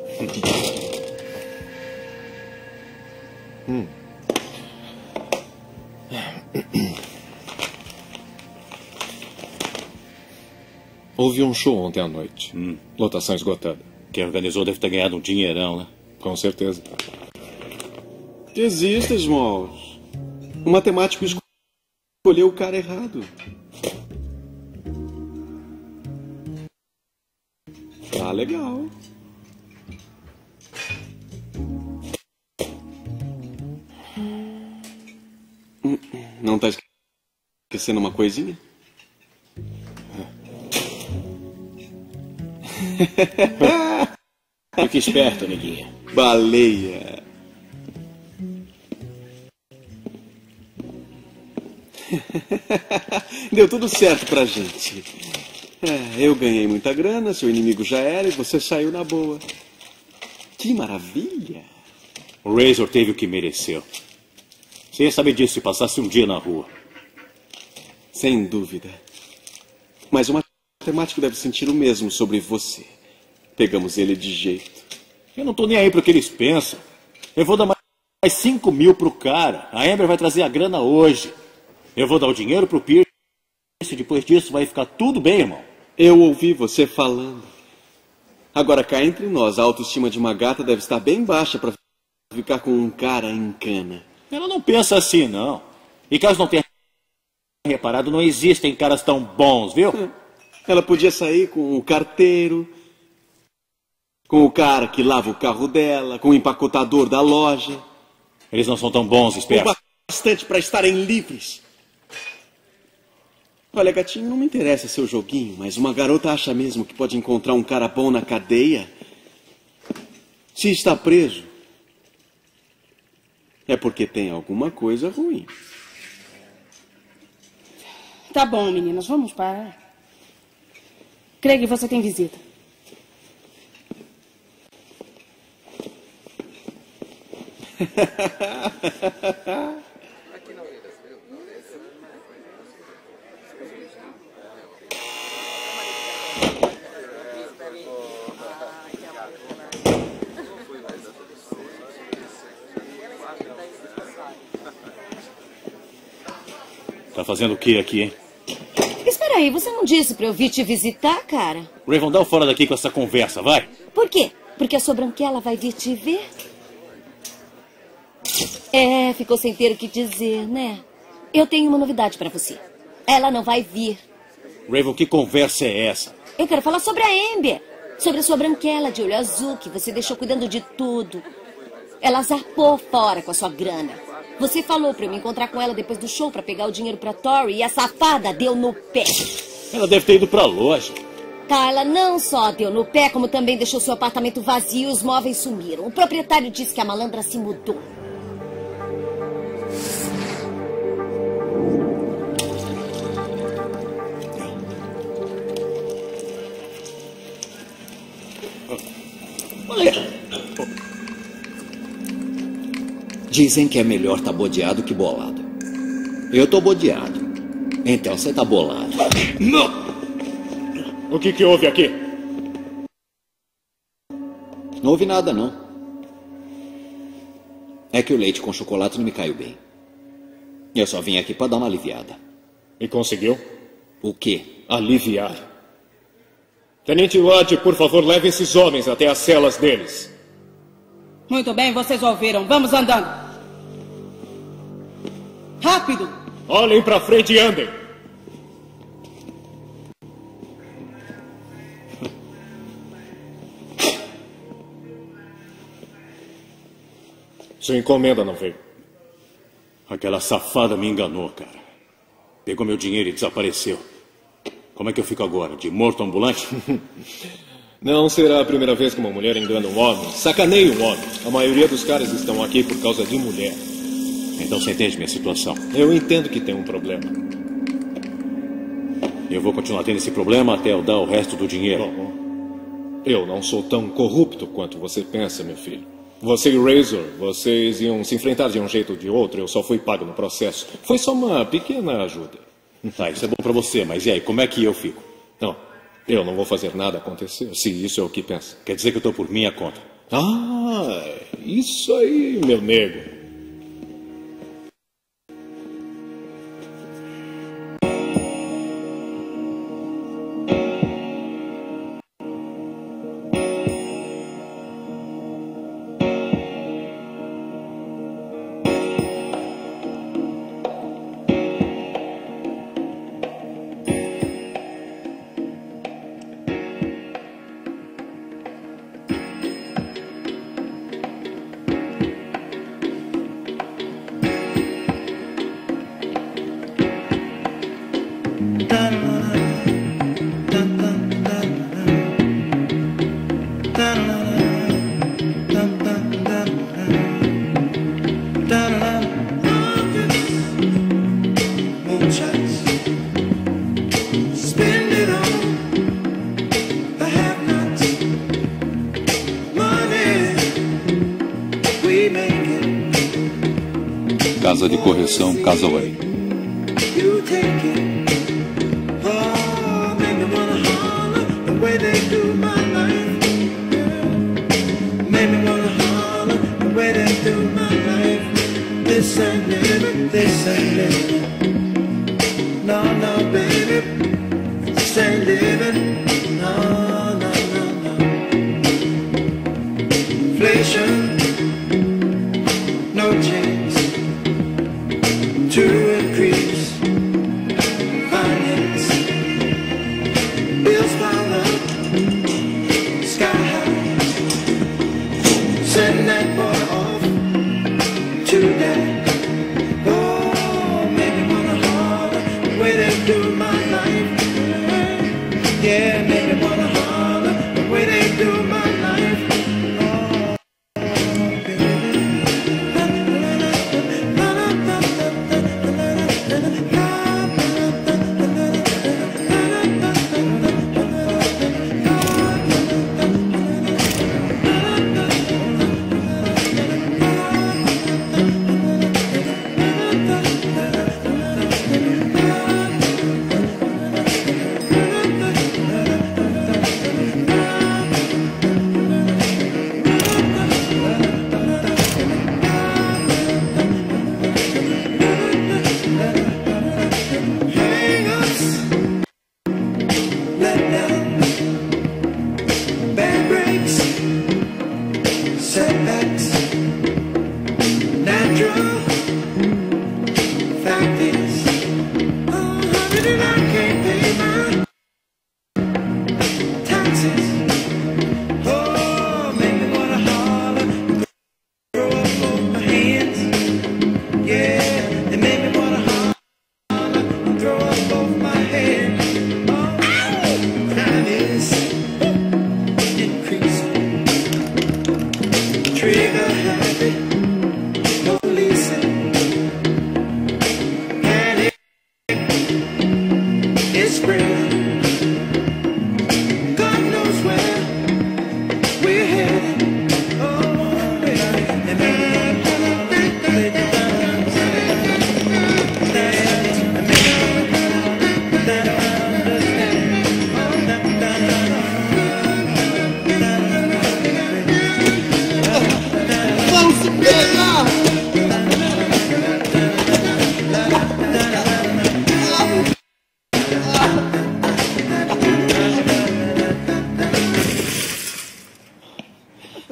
S3: Houve um show ontem à noite. Lotação esgotada.
S5: Quem organizou deve ter ganhado um dinheirão, né?
S3: Com certeza.
S12: Desista, Smalls. O matemático escolheu o cara errado. Tá legal. Não tá esquecendo uma coisinha?
S20: Fique esperto, neguinha.
S12: Baleia. Deu tudo certo pra gente. Eu ganhei muita grana, seu inimigo já era e você saiu na boa. Que maravilha!
S5: O Razor teve o que mereceu. Você ia saber disso se passasse um dia na rua.
S12: Sem dúvida. Mas o matemático deve sentir o mesmo sobre você. Pegamos ele de jeito.
S5: Eu não tô nem aí pro que eles pensam. Eu vou dar mais 5 mil pro cara. A Amber vai trazer a grana hoje. Eu vou dar o dinheiro pro Pierce e depois disso vai ficar tudo bem, irmão.
S12: Eu ouvi você falando. Agora, cá entre nós, a autoestima de uma gata deve estar bem baixa pra ficar com um cara em cana.
S5: Ela não pensa assim, não. E caso não tenha reparado, não existem caras tão bons, viu?
S12: Ela podia sair com o carteiro, com o cara que lava o carro dela, com o empacotador da loja.
S5: Eles não são tão bons, esperto.
S12: Bastante para estarem livres. Olha, gatinho, não me interessa seu joguinho, mas uma garota acha mesmo que pode encontrar um cara bom na cadeia? Se está preso, é porque tem alguma coisa ruim.
S14: Tá bom, meninas, vamos parar. Craig, você tem visita.
S5: Tá fazendo o que aqui, hein?
S6: Espera aí, você não disse pra eu vir te visitar, cara?
S5: Raven, dá o fora daqui com essa conversa, vai.
S6: Por quê? Porque a sua branquela vai vir te ver? É, ficou sem ter o que dizer, né? Eu tenho uma novidade pra você. Ela não vai vir.
S5: Raven, que conversa é essa?
S6: Eu quero falar sobre a Amber. Sobre a sua branquela de olho azul que você deixou cuidando de tudo. Ela zarpou fora com a sua grana. Você falou pra eu me encontrar com ela depois do show pra pegar o dinheiro pra Tori e a safada deu no pé.
S5: Ela deve ter ido pra loja.
S6: Carla não só deu no pé, como também deixou seu apartamento vazio e os móveis sumiram. O proprietário disse que a malandra se mudou.
S18: Dizem que é melhor tá bodeado que bolado. Eu tô bodeado. Então você tá bolado.
S3: Não! O que houve aqui?
S18: Não houve nada, não. É que o leite com chocolate não me caiu bem. Eu só vim aqui pra dar uma aliviada.
S3: E conseguiu?
S18: O quê?
S3: Aliviar. Tenente Watt, por favor, leve esses homens até as celas deles.
S14: Muito bem, vocês ouviram. Vamos andando. Rápido!
S3: Olhem pra frente e andem. Sua encomenda não veio.
S5: Aquela safada me enganou, cara. Pegou meu dinheiro e desapareceu. Como é que eu fico agora? De morto ambulante?
S3: Não será a primeira vez que uma mulher engana um homem. Sacaneia um homem. A maioria dos caras estão aqui por causa de mulher.
S5: Então você entende minha situação?
S3: Eu entendo que tem um problema.
S5: Eu vou continuar tendo esse problema até eu dar o resto do dinheiro.
S3: Bom, eu não sou tão corrupto quanto você pensa, meu filho. Você e Razor, vocês iam se enfrentar de um jeito ou de outro. Eu só fui pago no processo. Foi só uma pequena ajuda.
S5: Tá, isso é bom pra você, mas e aí, como é que eu fico?
S3: Não, eu não vou fazer nada acontecer, se isso é o que pensa.
S5: Quer dizer que eu tô por minha conta?
S3: Ah, isso aí, meu nego.
S1: Casa de Correção Casaway.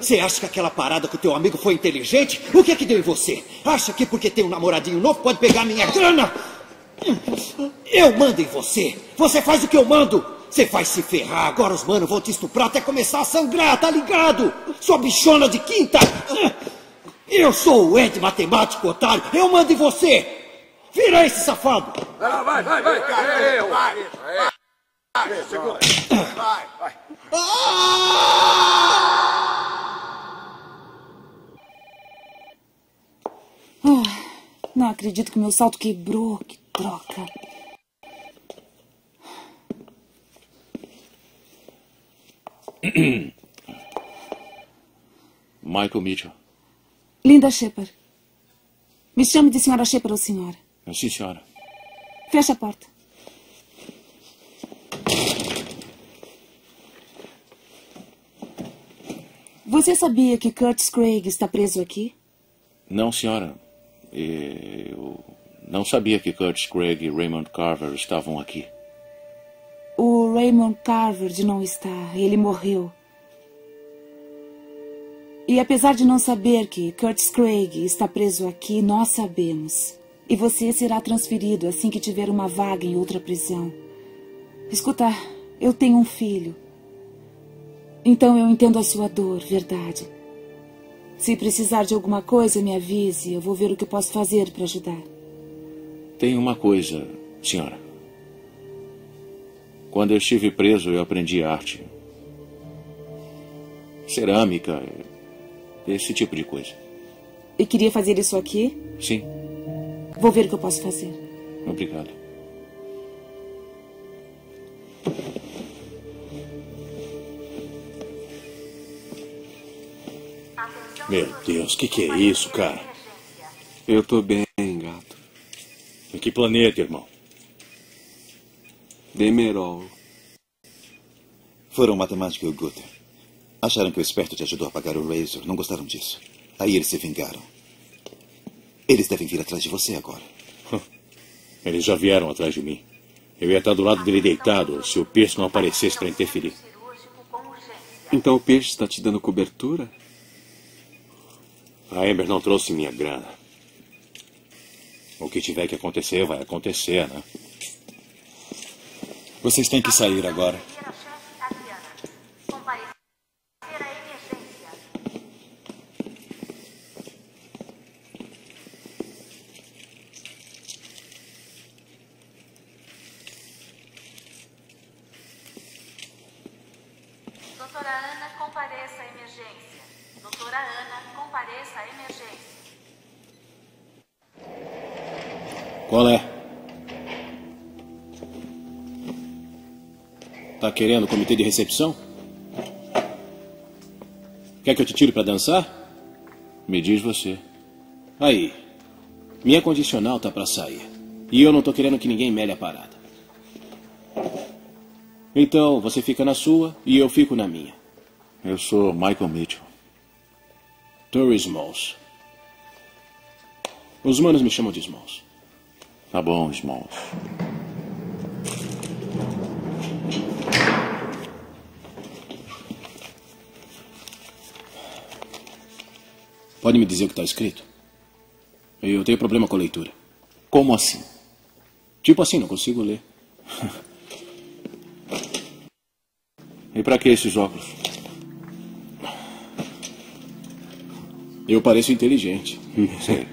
S18: Você acha que aquela parada com o teu amigo foi inteligente? O que é que deu em você? Acha que porque tem um namoradinho novo pode pegar minha grana? Eu mando em você. Você faz o que eu mando. Você vai se ferrar. Agora os manos vão te estuprar até começar a sangrar, tá ligado? Sua bichona de quinta. Eu sou o Ed matemático, otário. Eu mando em você. Vira esse safado.
S4: Vai. Segura. Vai.
S9: Não acredito que meu salto quebrou. Que troca.
S5: Michael Mitchell.
S9: Linda Shepard. Me chame de senhora Shepard ou senhora.
S5: Sim, senhora.
S9: Fecha a porta. Você sabia que Curtis Craig está preso aqui?
S5: Não, senhora. Eu não sabia que Curtis Craig e Raymond Carver estavam aqui.
S9: O Raymond Carver não está. Ele morreu. E apesar de não saber que Curtis Craig está preso aqui, nós sabemos. E você será transferido assim que tiver uma vaga em outra prisão. Escuta, eu tenho um filho. Então eu entendo a sua dor, verdade. Se precisar de alguma coisa, me avise. Eu vou ver o que eu posso fazer para ajudar.
S5: Tem uma coisa, senhora. Quando eu estive preso, eu aprendi arte. Cerâmica, esse tipo de coisa.
S9: E queria fazer isso aqui?
S5: Sim.
S9: Vou ver o que eu posso fazer.
S5: Obrigado.
S20: Meu Deus, que é isso, cara?
S12: Eu tô bem, gato.
S5: Em que planeta, irmão?
S12: Demerol.
S2: Foram o matemático e o Guter. Acharam que o esperto te ajudou a apagar o Razor. Não gostaram disso. Aí eles se vingaram. Eles devem vir atrás de você agora.
S5: Eles já vieram atrás de mim. Eu ia estar do lado dele deitado se o Pierce não aparecesse para interferir.
S12: Então o Pierce está te dando cobertura?
S5: A Amber não trouxe minha grana. O que tiver que acontecer, vai acontecer, né?
S21: Vocês têm que sair agora.
S8: Doutora Ana, compareça à emergência. Doutora Ana, compareça à emergência.
S20: Qual é? Tá querendo comitê de recepção? Quer que eu te tire pra dançar?
S5: Me diz você.
S20: Aí. Minha condicional tá pra sair. E eu não tô querendo que ninguém mele a parada. Então, você fica na sua e eu fico na minha.
S5: Eu sou Michael Mitchell.
S20: Tory Smalls. Os manos me chamam de Smalls.
S5: Tá bom, Smalls.
S20: Pode me dizer o que está escrito? Eu tenho problema com a leitura.
S5: Como assim?
S20: Tipo assim, não consigo ler.
S5: E pra que esses óculos?
S20: Eu pareço inteligente.
S5: Sério?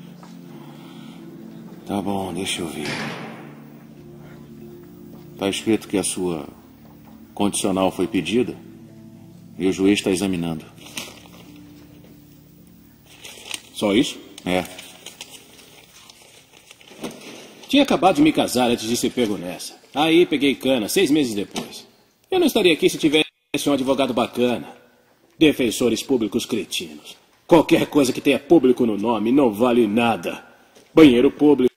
S5: Tá bom, deixa eu ver. Tá escrito que a sua condicional foi pedida e o juiz está examinando.
S20: Só isso?
S5: É.
S20: Tinha acabado de me casar antes de ser pego nessa. Aí peguei cana 6 meses depois. Eu não estaria aqui se tivesse um advogado bacana. Defensores públicos cretinos. Qualquer coisa que tenha público no nome não vale nada. Banheiro público,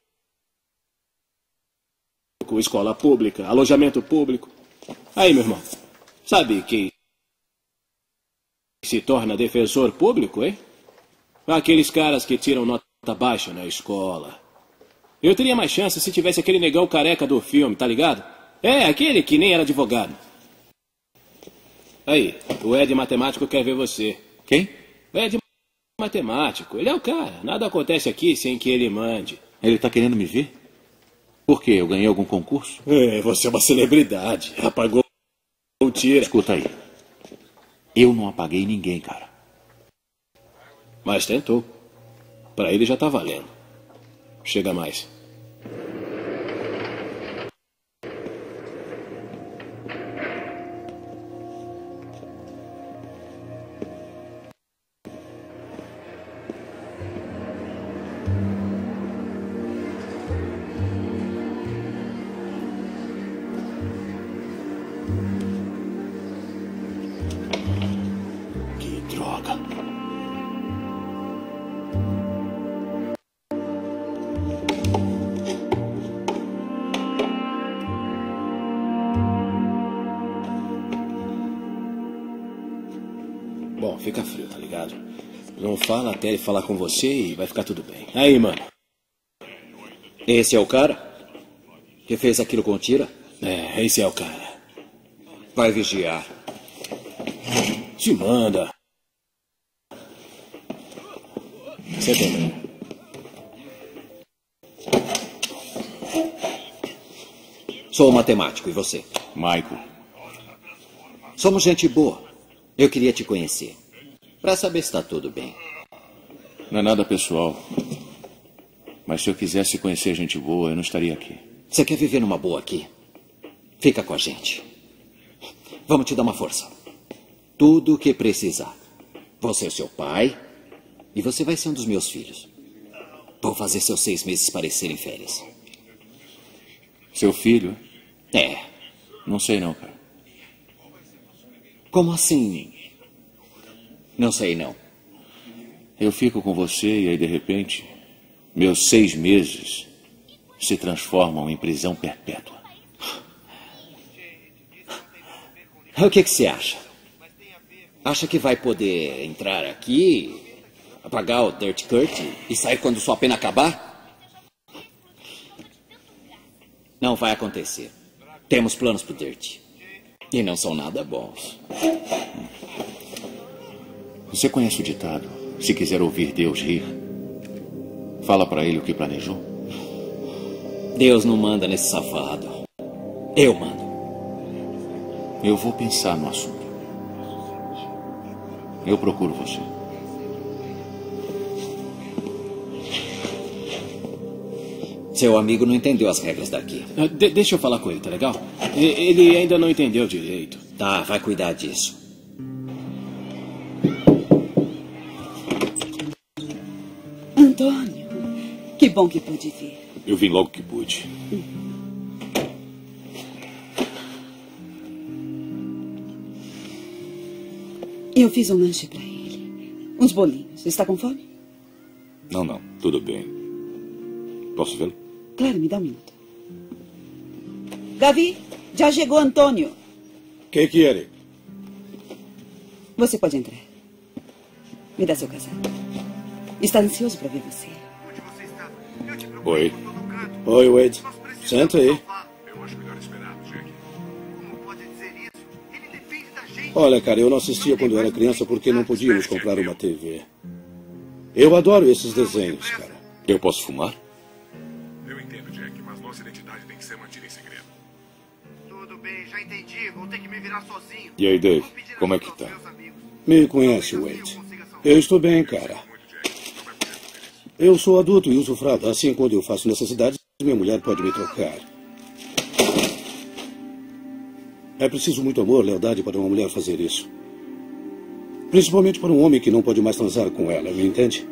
S20: escola pública, alojamento público. Aí, meu irmão, sabe quem se torna defensor público, hein? Aqueles caras que tiram nota baixa na escola. Eu teria mais chance se tivesse aquele negão careca do filme, tá ligado? É, aquele que nem era advogado. Aí, o Ed matemático quer ver você.
S5: Quem?
S20: É de matemático. Ele é o cara. Nada acontece aqui sem que ele mande.
S5: Ele tá querendo me ver? Por quê? Eu ganhei algum concurso?
S20: Você é uma celebridade. Apagou o tiro.
S5: Escuta aí. Eu não apaguei ninguém, cara.
S20: Mas tentou. Pra ele já tá valendo. Chega mais. Bom, fica frio, tá ligado? Não fala até ele falar com você e vai ficar tudo bem. Aí, mano.
S18: Esse é o cara que fez aquilo com o Tira?
S20: É, esse é o cara.
S18: Vai vigiar.
S20: Te manda. Você também.
S18: Sou matemático, e você?
S5: Michael.
S18: Somos gente boa. Eu queria te conhecer. Pra saber se está tudo bem.
S5: Não é nada pessoal. Mas se eu quisesse conhecer gente boa, eu não estaria aqui.
S18: Você quer viver numa boa aqui? Fica com a gente. Vamos te dar uma força. Tudo o que precisar. Você é seu pai e você vai ser um dos meus filhos. Vou fazer seus 6 meses parecerem férias.
S5: Seu filho?
S18: É.
S5: Não sei não, cara.
S18: Como assim? Não sei não.
S5: Eu fico com você e aí de repente, meus 6 meses se transformam em prisão perpétua.
S18: O que você acha? Acha que vai poder entrar aqui, apagar o Dirty Kurt e sair quando sua pena acabar? Não vai acontecer. Temos planos pro Dirty. E não são nada bons.
S5: Você conhece o ditado? Se quiser ouvir Deus rir, fala pra ele o que planejou.
S18: Deus não manda nesse safado. Eu mando.
S5: Eu vou pensar no assunto. Eu procuro você.
S18: Seu amigo não entendeu as regras daqui.
S20: Deixa eu falar com ele, tá legal? Ele ainda não entendeu direito.
S18: Tá, vai cuidar disso.
S11: Antônio, que bom que pude vir.
S5: Eu vim logo que pude.
S11: Eu fiz um lanche pra ele. Uns bolinhos. Está com fome?
S5: Não, tudo bem. Posso vê-lo?
S11: Claro, me dá um minuto. Davi, já chegou Antônio.
S4: Que quer?
S11: Você pode entrar. Me dá seu casaco. Está ansioso para ver você.
S5: Oi.
S4: Oi, Wade. Senta aí. Olha, cara, eu não assistia quando era criança porque não podíamos comprar uma TV. Eu adoro esses desenhos, cara.
S5: Eu posso fumar?
S17: Eu entendo, Jack, mas nossa identidade tem que ser mantida em segredo.
S15: Tudo bem, já entendi. Vou ter que me virar sozinho.
S5: E aí, Dave, como é que tá?
S4: Me conhece, Wade. Eu estou bem, cara. Eu sou adulto e uso fralda. Assim, quando eu faço necessidades, minha mulher pode me trocar. É preciso muito amor, lealdade para uma mulher fazer isso. Principalmente para um homem que não pode mais transar com ela, me entende?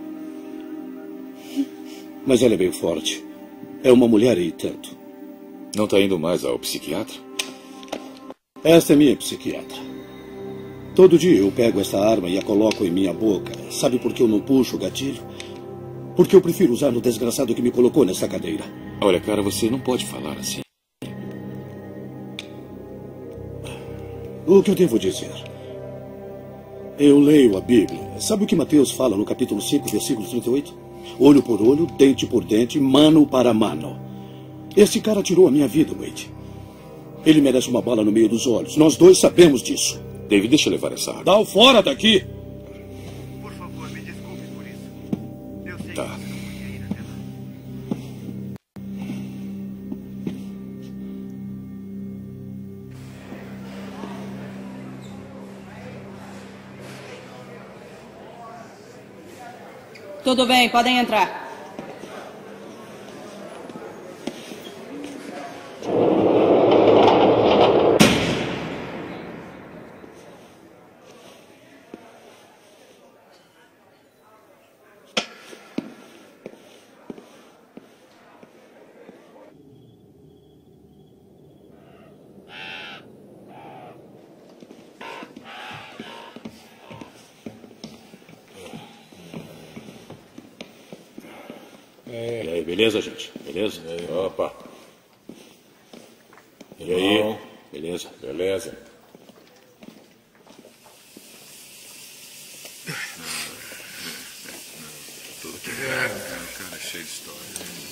S4: Mas ela é bem forte. É uma mulher e tanto.
S5: Não está indo mais ao psiquiatra?
S4: Esta é minha psiquiatra. Todo dia eu pego esta arma e a coloco em minha boca. Sabe por que eu não puxo o gatilho? Porque eu prefiro usar no desgraçado que me colocou nessa cadeira.
S5: Olha, cara, você não pode falar assim.
S4: O que eu devo dizer? Eu leio a Bíblia. Sabe o que Mateus fala no capítulo 5, versículo 38? Olho por olho, dente por dente, mano para mano. Esse cara tirou a minha vida, Wade. Ele merece uma bala no meio dos olhos. Nós dois sabemos disso.
S5: David, deixa eu levar essa arma.
S4: Dá-o fora daqui!
S14: Tudo bem, podem entrar.
S5: E aí, beleza, gente? Beleza? Opa. E aí? Beleza? Beleza.
S10: Tudo que é, cara, cheio de história.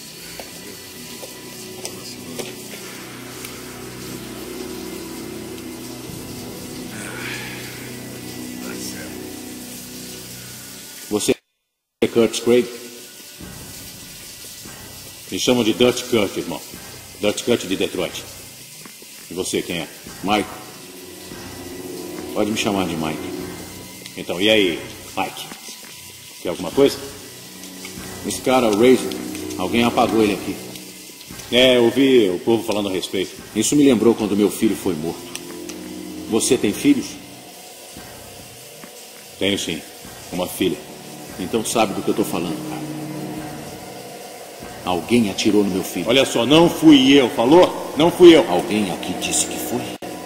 S5: Você é Curtis Craig? Me chamam de Dutch Kurt, irmão. Dutch Kurt de Detroit. E você, quem é?
S12: Mike. Pode me chamar de Mike.
S5: Então, e aí, Mike? Quer alguma coisa?
S12: Esse cara, o Razor, alguém apagou ele aqui.
S5: Eu ouvi o povo falando a respeito.
S12: Isso me lembrou quando meu filho foi morto. Você tem filhos?
S5: Tenho sim, uma filha.
S12: Então sabe do que eu tô falando, cara. Alguém atirou no meu filho.
S5: Olha só, não fui eu, falou? Não fui eu.
S12: Alguém aqui disse que foi.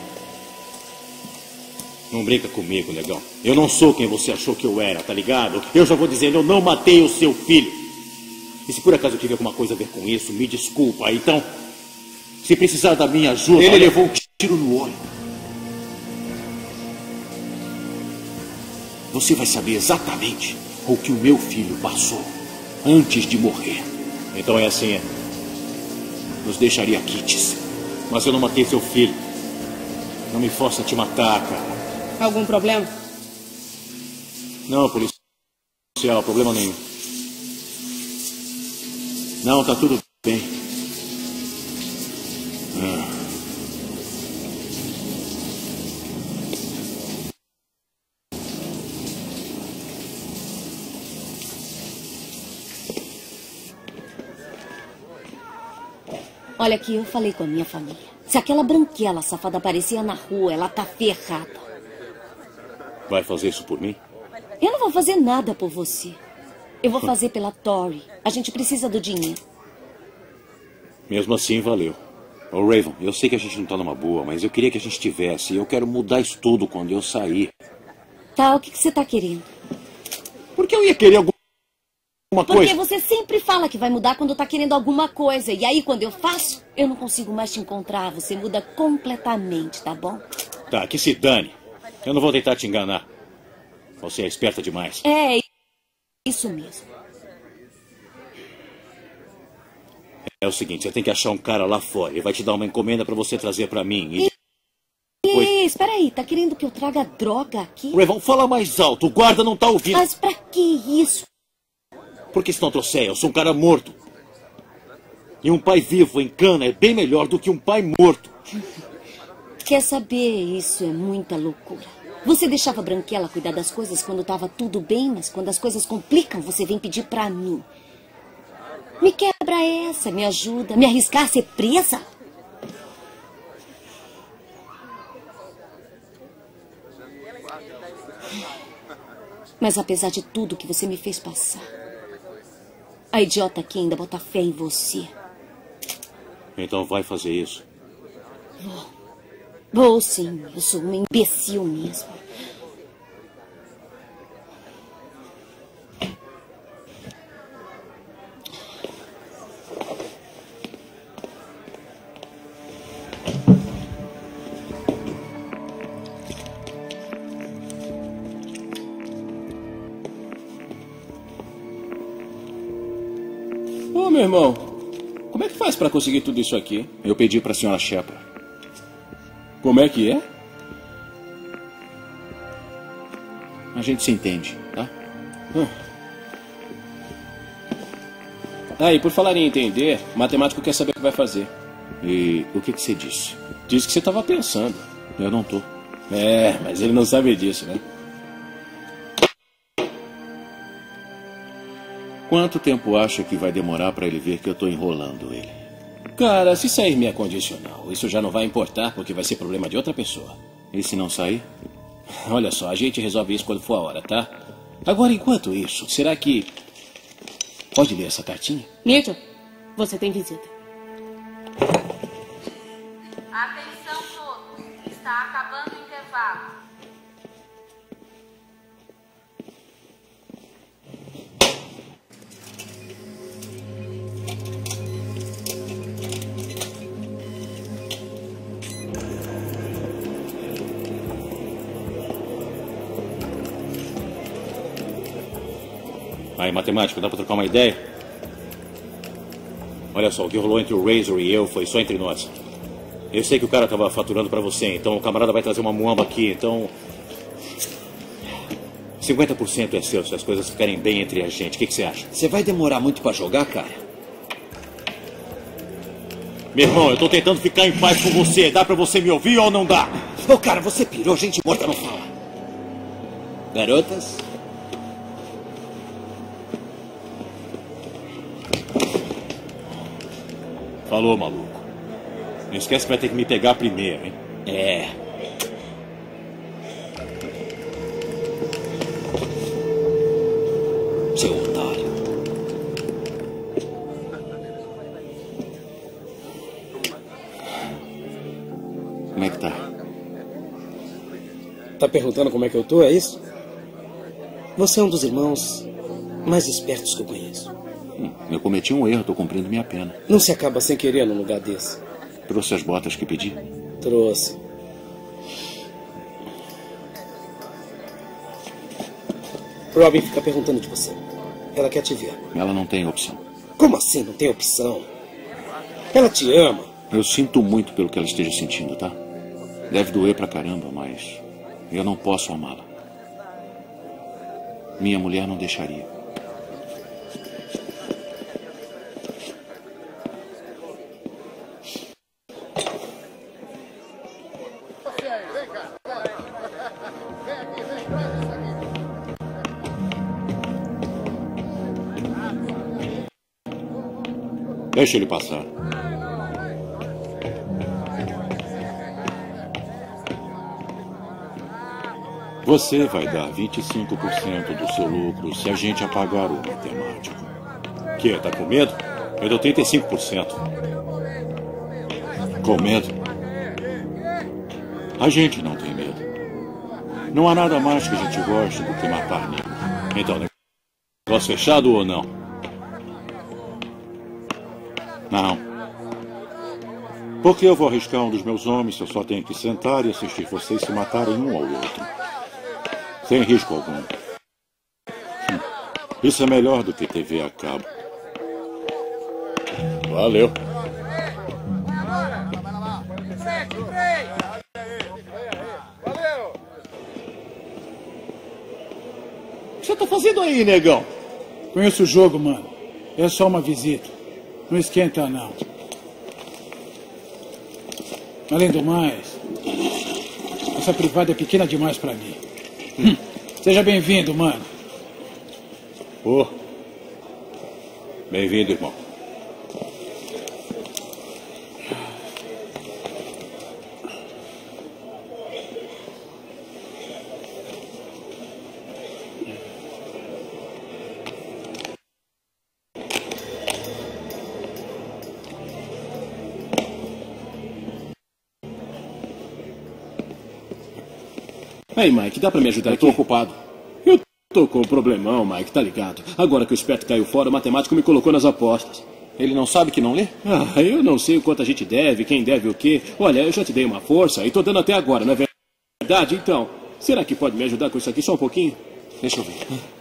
S5: Não brinca comigo, negão. Eu não sou quem você achou que eu era, tá ligado? Eu já vou dizendo, eu não matei o seu filho. E se por acaso eu tive alguma coisa a ver com isso, me desculpa. Então, se precisar da minha ajuda...
S12: Ele levou um tiro no olho. Você vai saber exatamente o que o meu filho passou antes de morrer.
S5: Então é assim, é?
S12: Nos deixaria quites.
S5: Mas eu não matei seu filho. Não me força a te matar, cara.
S14: Algum problema?
S5: Não, policial, problema nenhum.
S12: Não, tá tudo bem.
S6: Olha aqui, eu falei com a minha família. Se aquela branquela safada aparecer na rua, ela tá ferrada.
S5: Vai fazer isso por mim?
S6: Eu não vou fazer nada por você. Eu vou fazer pela Tori. A gente precisa do dinheiro.
S5: Mesmo assim, valeu.
S12: Ô, Raven, eu sei que a gente não tá numa boa, mas eu queria que a gente tivesse. Eu quero mudar isso tudo quando eu sair.
S6: Tá, o que você tá querendo?
S5: Por que eu ia querer alguma
S6: Porque
S5: coisa?
S6: você sempre fala que vai mudar quando tá querendo alguma coisa. E aí, quando eu faço, eu não consigo mais te encontrar. Você muda completamente, tá bom?
S5: Tá, que se dane. Eu não vou tentar te enganar. Você é esperta demais.
S6: É isso mesmo.
S5: É o seguinte, você tem que achar um cara lá fora. Ele vai te dar uma encomenda pra você trazer pra mim. E depois...
S6: Espera aí, tá querendo que eu traga droga aqui?
S5: Raven, fala mais alto. O guarda não tá ouvindo.
S6: Mas pra que isso?
S5: Porque se não trouxer, eu sou um cara morto. E um pai vivo em cana é bem melhor do que um pai morto.
S6: Quer saber? Isso é muita loucura. Você deixava a Branquela cuidar das coisas quando tava tudo bem, mas quando as coisas complicam, você vem pedir pra mim. Me quebra essa, me ajuda, me arriscar a ser presa. Mas apesar de tudo que você me fez passar, a idiota aqui ainda bota fé em você.
S5: Então vai fazer isso.
S6: Vou sim, eu sou uma imbecil mesmo.
S20: Ô, meu irmão, como é que faz pra conseguir tudo isso aqui?
S12: Eu pedi pra senhora Shepard.
S20: Como é que é?
S12: A gente se entende, tá?
S20: E por falar em entender, o matemático quer saber o que vai fazer.
S12: E o que você disse?
S20: Disse que você estava pensando.
S12: Eu não tô.
S20: Mas ele não sabe disso, né?
S7: Quanto tempo acha que vai demorar para ele ver que eu tô enrolando ele?
S20: Cara, se sair minha condicional, isso já não vai importar, porque vai ser problema de outra pessoa.
S7: E se não sair?
S20: Olha só, a gente resolve isso quando for a hora, tá? Agora, enquanto isso, será que... Pode ler essa cartinha?
S14: Mitchell, você tem visita.
S8: Atenção todos, está acabando o intervalo.
S5: Aí, matemático, dá pra trocar uma ideia? Olha só, o que rolou entre o Razor e eu foi só entre nós. Eu sei que o cara tava faturando pra você, então o camarada vai trazer uma muamba aqui, então... 50% é seu, se as coisas ficarem bem entre a gente. O que você acha?
S18: Você vai demorar muito pra jogar, cara?
S5: Meu irmão, eu tô tentando ficar em paz com você. Dá pra você me ouvir ou não dá?
S18: Ô, cara, você pirou, gente morta não fala. Garotas...
S5: Falou, maluco. Não esquece que vai ter que me pegar primeiro, hein?
S18: É. Seu otário.
S7: Como é que tá?
S16: Tá perguntando como é que eu tô, é isso? Você é um dos irmãos mais espertos que eu conheço.
S7: Eu cometi um erro, tô cumprindo minha pena.
S16: Não se acaba sem querer num lugar desse.
S7: Trouxe as botas que pedi?
S16: Trouxe. Robin fica perguntando de você. Ela quer te ver.
S7: Ela não tem opção.
S16: Como assim não tem opção? Ela te ama.
S7: Eu sinto muito pelo que ela esteja sentindo, tá? Deve doer pra caramba, mas eu não posso amá-la. Minha mulher não deixaria. Deixa ele passar. Você vai dar 25% do seu lucro se a gente apagar o matemático.
S5: Que? Tá com medo? Eu dou 35%.
S7: Com medo? A gente não tem medo. Não há nada mais que a gente goste do que matar negro.
S5: Então, negócio fechado ou não?
S7: Não. Por que eu vou arriscar um dos meus homens se eu só tenho que sentar e assistir vocês se matarem um ao outro? Sem risco algum. Isso é melhor do que TV a cabo.
S5: Valeu. O que você tá fazendo aí, negão?
S13: Conheço o jogo, mano. É só uma visita. Não esquenta, não. Além do mais, essa privada é pequena demais pra mim. Seja bem-vindo, mano.
S5: Oh. Bem-vindo, irmão.
S20: Ei, Mike, dá pra me ajudar aqui?
S7: Eu tô ocupado.
S20: Eu tô com um problemão, Mike, tá ligado? Agora que o esperto caiu fora, o matemático me colocou nas apostas.
S7: Ele não sabe que não lê?
S20: Ah, eu não sei o quanto a gente deve, quem deve o quê. Olha, eu já te dei uma força e tô dando até agora, não é verdade? Então, será que pode me ajudar com isso aqui só um pouquinho?
S7: Deixa eu ver.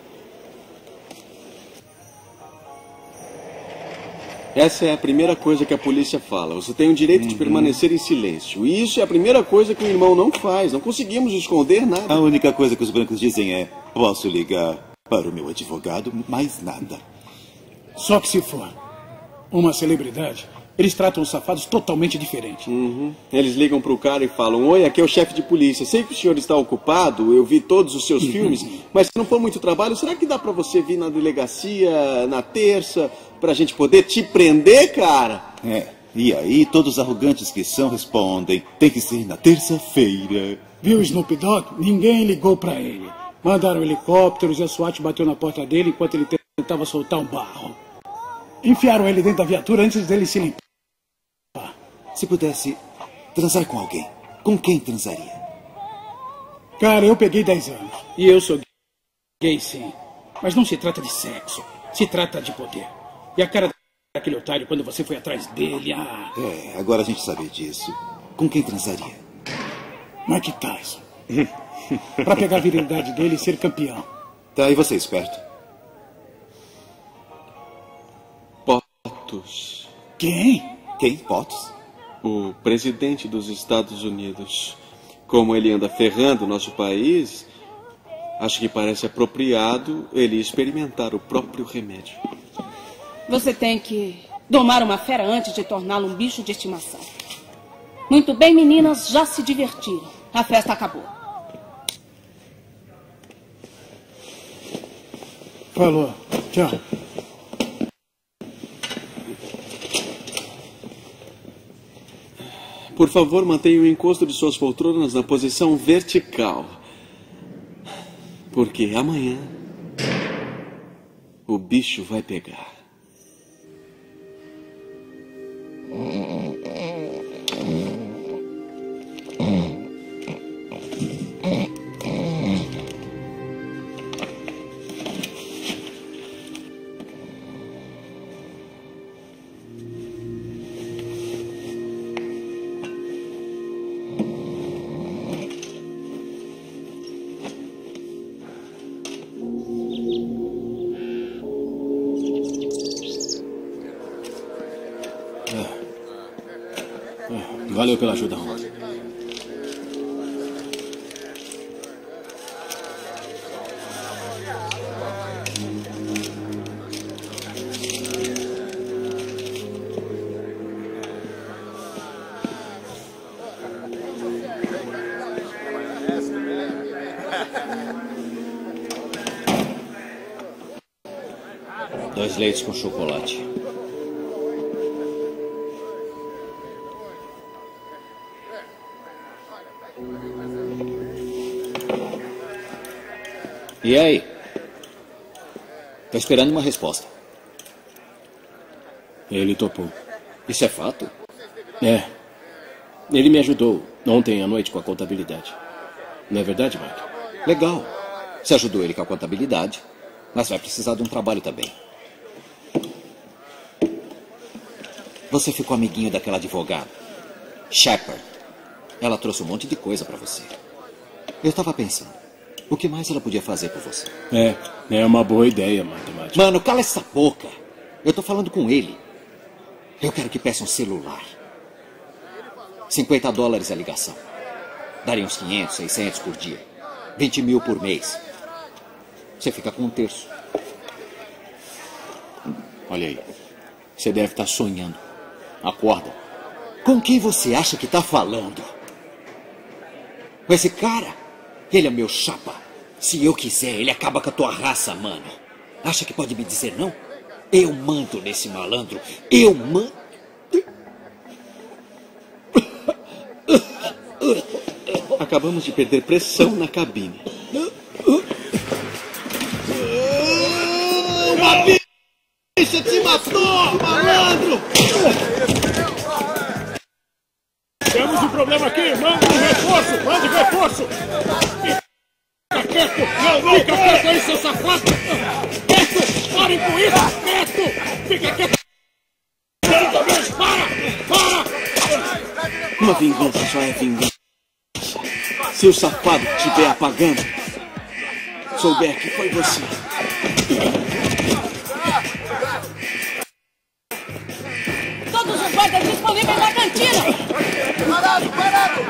S12: Essa é a primeira coisa que a polícia fala. Você tem o direito de permanecer em silêncio. E isso é a primeira coisa que o irmão não faz. Não conseguimos esconder nada.
S2: A única coisa que os brancos dizem é: posso ligar para o meu advogado, mais nada.
S13: Só que se for uma celebridade, Eles tratam os safados totalmente diferente.
S12: Eles ligam pro cara e falam: oi, aqui é o chefe de polícia. Sei que o senhor está ocupado, eu vi todos os seus filmes, mas se não for muito trabalho, será que dá pra você vir na delegacia na terça pra gente poder te prender, cara?
S2: E aí todos os arrogantes que são respondem: tem que ser na terça-feira.
S13: Viu o Snoop Dogg? Ninguém ligou pra ele. Mandaram helicópteros e a SWAT bateu na porta dele enquanto ele tentava soltar um barro. Enfiaram ele dentro da viatura antes dele se limpar.
S2: Se pudesse transar com alguém, com quem transaria?
S13: Cara, eu peguei 10 anos. E eu sou gay, sim. Mas não se trata de sexo. Se trata de poder. E a cara daquele otário quando você foi atrás dele,
S2: agora a gente sabe disso. Com quem transaria?
S13: Mike Tyson. Pra pegar a virilidade dele e ser campeão.
S2: Tá, e você, esperto?
S12: POTUS.
S13: Quem?
S2: Quem? POTUS?
S12: O presidente dos Estados Unidos. Como ele anda ferrando o nosso país, acho que parece apropriado ele experimentar o próprio remédio.
S14: Você tem que domar uma fera antes de torná-lo um bicho de estimação. Muito bem, meninas, já se divertiram. A festa acabou.
S13: Falou. Tchau.
S12: Por favor, mantenha o encosto de suas poltronas na posição vertical. Porque amanhã o bicho vai pegar.
S20: Valeu pela ajuda, Ron.
S18: Dois leites com chocolate. E aí? Tô esperando uma resposta.
S20: Ele topou.
S18: Isso é fato?
S20: É. Ele me ajudou ontem à noite com a contabilidade. Não é verdade, Mike?
S18: Legal. Você ajudou ele com a contabilidade, mas vai precisar de um trabalho também. Você ficou amiguinho daquela advogada, Shepard. Ela trouxe um monte de coisa pra você. Eu estava pensando, o que mais ela podia fazer por você?
S20: É uma boa ideia, matemática.
S18: Mano, cala essa boca. Eu tô falando com ele. Eu quero que peça um celular. $50 a ligação. Daria uns 500, 600 por dia. 20 mil por mês. Você fica com um terço.
S20: Olha aí. Você deve estar sonhando. Acorda.
S18: Com quem você acha que tá falando? Com esse cara? Ele é meu chapa. Se eu quiser, ele acaba com a tua raça, mano. Acha que pode me dizer não? Eu mando nesse malandro. Eu mando.
S12: Acabamos de perder pressão na cabine.
S15: Uma bicha te matou, malandro!
S3: Temos um problema aqui! Mande um reforço! Mande reforço! Fica quieto! Não, fica quieto aí, seu safado! Quieto! Parem com isso! Quieto! Fica quieto! Para!
S12: Uma vingança só é vingança. Se o safado estiver apagando, souber que foi você.
S14: Todos os guardas disponíveis na cantina!
S15: Parado, parado!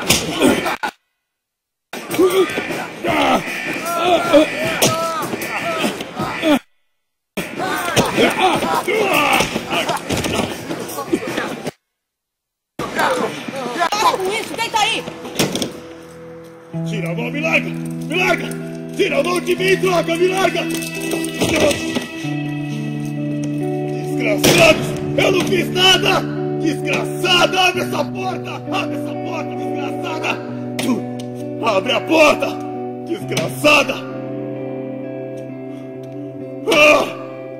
S14: aí!
S3: Tira a mão, me larga! Me larga! Tira a mão de mim, droga! Me larga! Desgraçados! Eu não fiz nada! Desgraçada! Abre essa porta! Abre essa porta, desgraçada! Abre a porta! Desgraçada! Ah!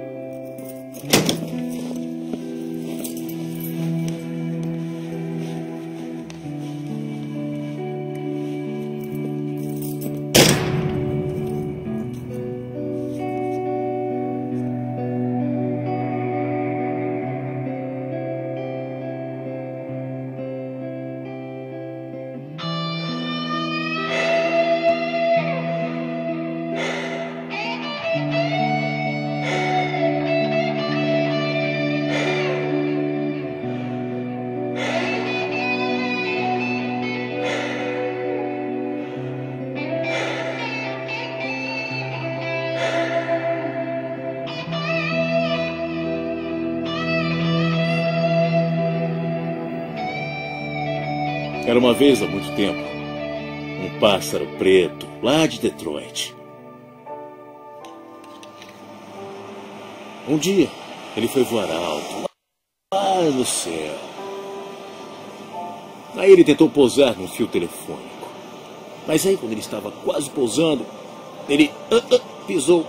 S5: Era uma vez, há muito tempo, um pássaro preto, lá de Detroit. Um dia, ele foi voar alto, lá no céu. Aí ele tentou pousar num fio telefônico. Mas aí, quando ele estava quase pousando, ele pisou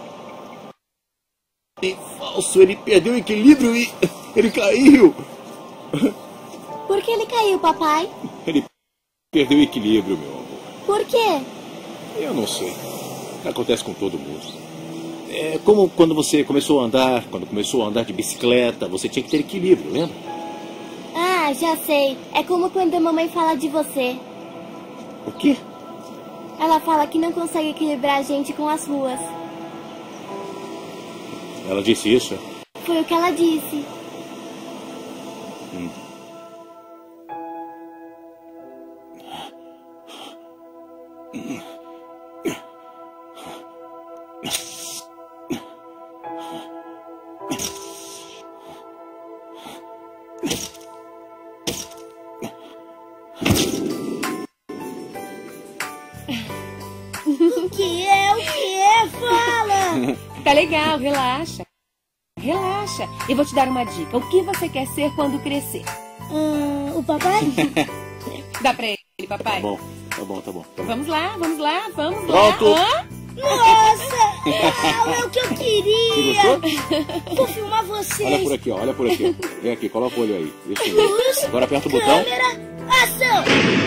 S5: em falso. Ele perdeu o equilíbrio e ele caiu.
S19: Por que ele caiu, papai?
S5: Ele perdeu o equilíbrio, meu amor.
S19: Por quê?
S5: Eu não sei. Acontece com todo mundo. É como quando você começou a andar, de bicicleta, você tinha que ter equilíbrio, lembra?
S19: Ah, já sei. É como quando a mamãe fala de você.
S5: O quê?
S19: Ela fala que não consegue equilibrar a gente com as ruas.
S5: Ela disse isso?
S19: Foi o que ela disse. O que é? Fala!
S14: Tá legal, relaxa. Relaxa. Eu vou te dar uma dica. O que você quer ser quando crescer?
S19: O papai?
S14: Dá pra ele, papai.
S5: Tá bom.
S14: Vamos lá.
S5: Pronto.
S19: Nossa! Não, é o que eu queria! Vou filmar vocês!
S5: Olha por aqui. Vem aqui, coloca o olho aí. Isso mesmo. Agora aperta o botão.
S19: Câmera, ação!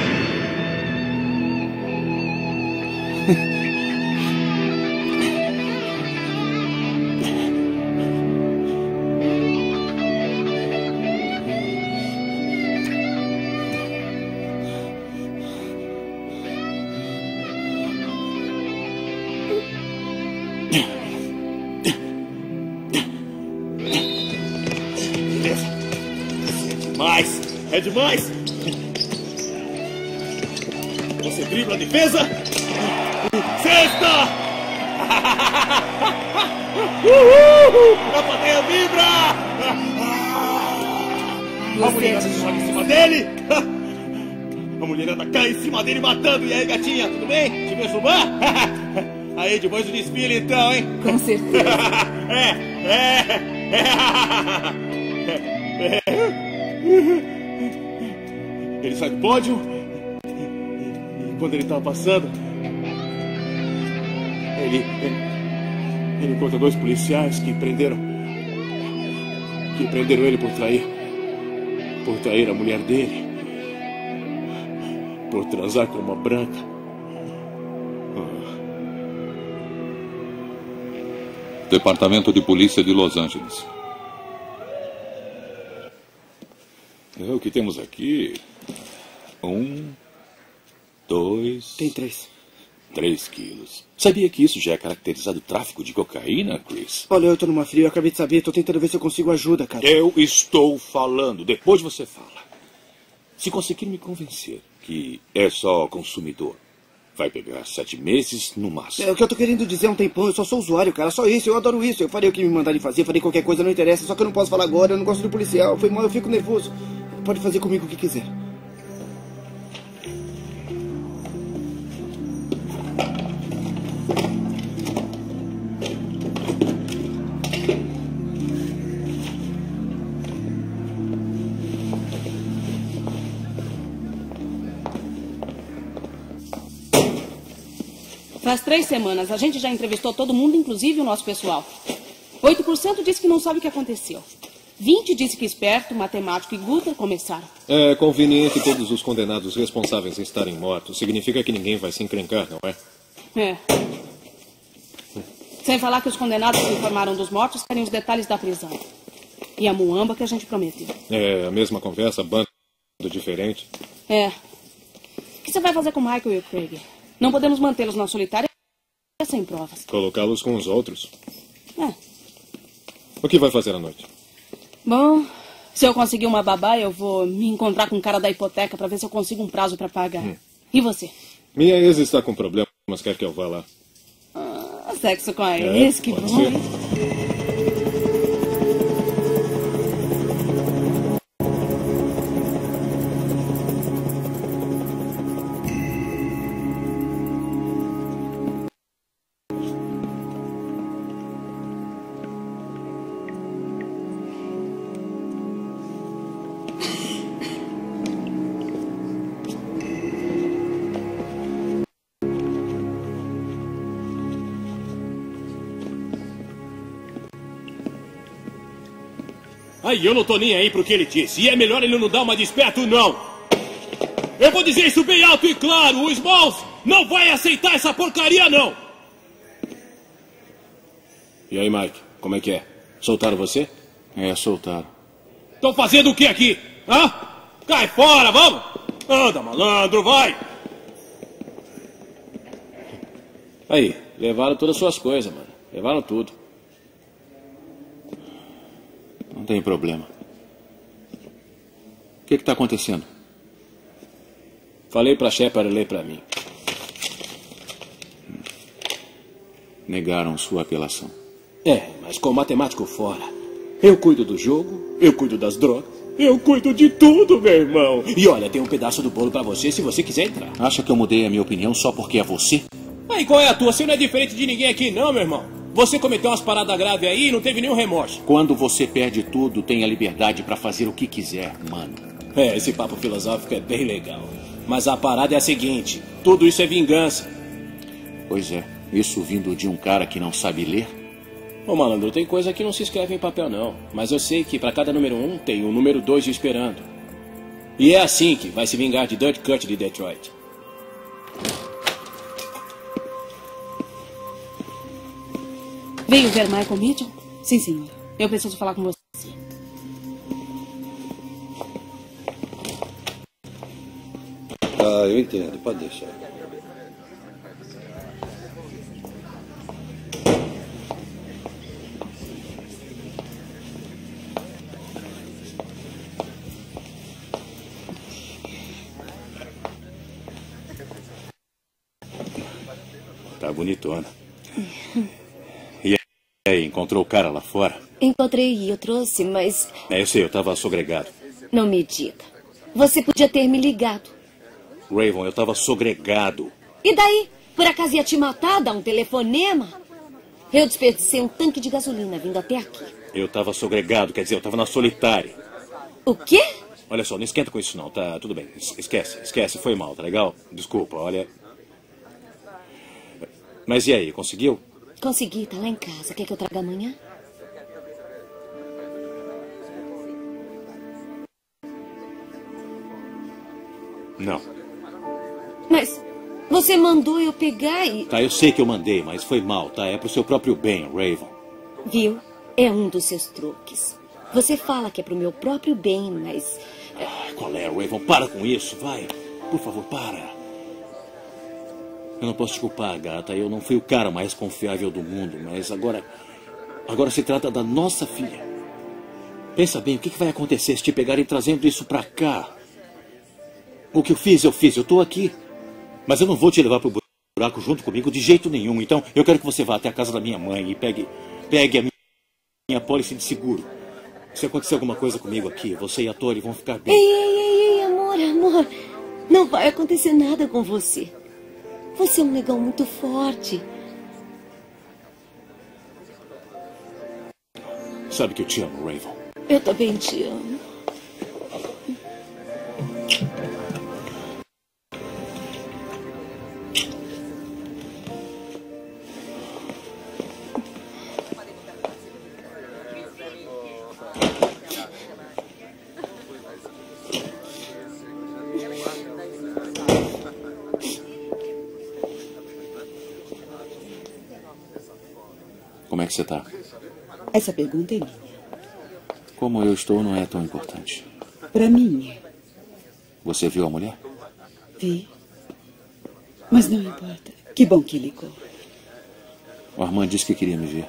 S3: É demais! Você dribla a defesa! Cesta! Uhul! A plateia vibra! A mulherada joga em cima dele! A mulherada cai em cima dele matando! E aí, gatinha, tudo bem? Te vejo bar? Aí, depois do desfile então, hein?
S14: Com certeza!
S3: Ele sai do pódio e quando ele estava passando, ele encontra dois policiais que prenderam ele por trair a mulher dele, por transar com uma branca.
S1: Departamento de Polícia de Los Angeles.
S2: O que temos aqui? 1, 2...
S16: Tem 3.
S2: 3 quilos. Sabia que isso já é caracterizado tráfico de cocaína, Chris?
S16: Olha, eu tô numa fria, eu acabei de saber, tô tentando ver se eu consigo ajuda, cara.
S2: Eu estou falando, depois você fala. Se conseguir me convencer que é só consumidor, vai pegar 7 meses no máximo.
S16: É o que eu tô querendo dizer há um tempão, eu só sou usuário, cara, só isso, eu adoro isso. Eu farei o que me mandarem fazer, farei qualquer coisa, não interessa, só que eu não posso falar agora, eu não gosto de policial, foi mal, eu fico nervoso. Pode fazer comigo o que quiser.
S14: Faz 3 semanas. A gente já entrevistou todo mundo, inclusive o nosso pessoal. 8% disse que não sabe o que aconteceu. 20% disse que esperto, matemático e Guter começaram.
S9: É conveniente todos os condenados responsáveis estarem mortos. Significa que ninguém vai se encrencar, não é?
S14: É. Sem falar que os condenados que informaram dos mortos querem os detalhes da prisão. E a muamba que a gente prometeu.
S9: É a mesma conversa, bando diferente.
S14: É. O que você vai fazer com o Michael e o Craig? Não podemos mantê-los na solitária sem provas.
S9: Colocá-los com os outros.
S14: É.
S9: O que vai fazer à noite?
S14: Bom, se eu conseguir uma babá, eu vou me encontrar com o cara da hipoteca pra ver se eu consigo um prazo pra pagar. E você?
S9: Minha ex está com problemas, quer que eu vá lá.
S14: Sexo com a ex, que bom.
S9: Ser.
S20: Aí, eu não tô nem aí pro que ele disse. E é melhor ele não dar uma de esperto, não. Eu vou dizer isso bem alto e claro. O Smalls não vai aceitar essa porcaria, não.
S9: E aí, Mike, como é que é? Soltaram você?
S2: É, soltaram.
S20: Estão fazendo o que aqui? Hã? Cai fora, vamos! Anda, malandro, vai!
S9: Aí, levaram todas as suas coisas, mano. Levaram tudo.
S2: Não tem problema. O que está acontecendo?
S9: Falei pra Shepard ler pra mim.
S2: Negaram sua apelação.
S20: É, mas com o matemático fora. Eu cuido do jogo, eu cuido das drogas, eu cuido de tudo, meu irmão. E olha, tem um pedaço do bolo pra você se você quiser entrar.
S2: Acha que eu mudei a minha opinião só porque é você?
S20: Aí, qual é a tua? Você não é diferente de ninguém aqui, não, meu irmão. Você cometeu umas paradas graves aí e não teve nenhum remorso.
S2: Quando você perde tudo, tem a liberdade pra fazer o que quiser, mano.
S20: É, esse papo filosófico é bem legal. Mas a parada é a seguinte: tudo isso é vingança.
S2: Pois é, isso vindo de um cara que não sabe ler?
S20: Ô, malandro, tem coisa que não se escreve em papel, não. Mas eu sei que pra cada número 1 tem um número 2 esperando. E é assim que vai se vingar de Dirt Cut de Detroit.
S14: Veio ver Michael Mitchell?
S11: Sim, senhora.
S14: Eu preciso falar com você.
S4: Ah, eu entendo. Pode deixar.
S5: Tá bonitona. E aí, encontrou o cara lá fora?
S6: Encontrei e eu trouxe, mas...
S5: É, eu sei, eu tava sogregado.
S6: Não me diga. Você podia ter me ligado.
S5: Raven, eu tava sogregado.
S6: E daí? Por acaso ia te matar, dar um telefonema? Eu desperdicei um tanque de gasolina vindo até aqui.
S5: Eu tava sogregado, quer dizer, eu tava na solitária.
S6: O quê?
S5: Olha só, não esquenta com isso não, tá? Tudo bem, esquece, foi mal, tá legal? Desculpa, olha... Mas e aí, conseguiu?
S6: Consegui, tá lá em casa. Quer que eu traga amanhã?
S5: Não.
S6: Mas você mandou eu pegar e...
S5: Tá, eu sei que eu mandei, mas foi mal, tá? É pro seu próprio bem, Raven.
S6: Viu? É um dos seus truques. Você fala que é pro meu próprio bem, mas...
S5: Qual é, Raven? Para com isso, vai. Por favor, para. Eu não posso te culpar, gata. Eu não fui o cara mais confiável do mundo, mas agora se trata da nossa filha. Pensa bem, o que vai acontecer se te pegarem trazendo isso pra cá? O que eu fiz. Eu tô aqui. Mas eu não vou te levar pro buraco junto comigo de jeito nenhum. Então, eu quero que você vá até a casa da minha mãe e pegue a minha pólice de seguro. Se acontecer alguma coisa comigo aqui, você e a Tori vão ficar bem.
S6: Ei, amor. Não vai acontecer nada com você. Você é um negão muito forte.
S5: Sabe que eu te amo, Raven.
S6: Eu também te amo.
S5: é que você está?
S11: Essa pergunta é minha.
S5: Como eu estou não é tão importante.
S11: Para mim é.
S5: Você viu a mulher?
S11: Vi. Mas não importa. Que bom que ligou.
S5: O Armand disse que queria me ver.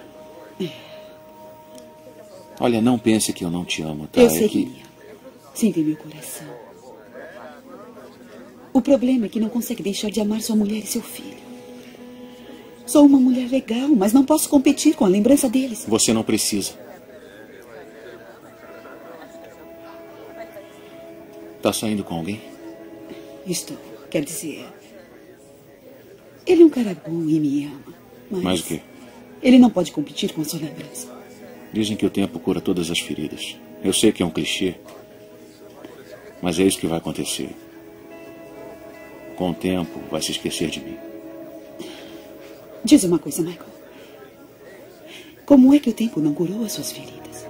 S5: Olha, não pense que eu não te amo, tá?
S11: Eu sei que me ama. Sinto em meu coração. O problema é que não consegue deixar de amar sua mulher e seu filho. Sou uma mulher legal, mas não posso competir com a lembrança deles.
S5: Você não precisa. Tá saindo com alguém?
S11: Estou. Quer dizer... Ele é um cara bom e me ama.
S5: Mas o quê?
S11: Ele não pode competir com a sua lembrança.
S5: Dizem que o tempo cura todas as feridas. Eu sei que é um clichê. Mas é isso que vai acontecer. Com o tempo, vai se esquecer de mim.
S11: Diz uma coisa, Michael. Como é que o tempo não curou as suas feridas?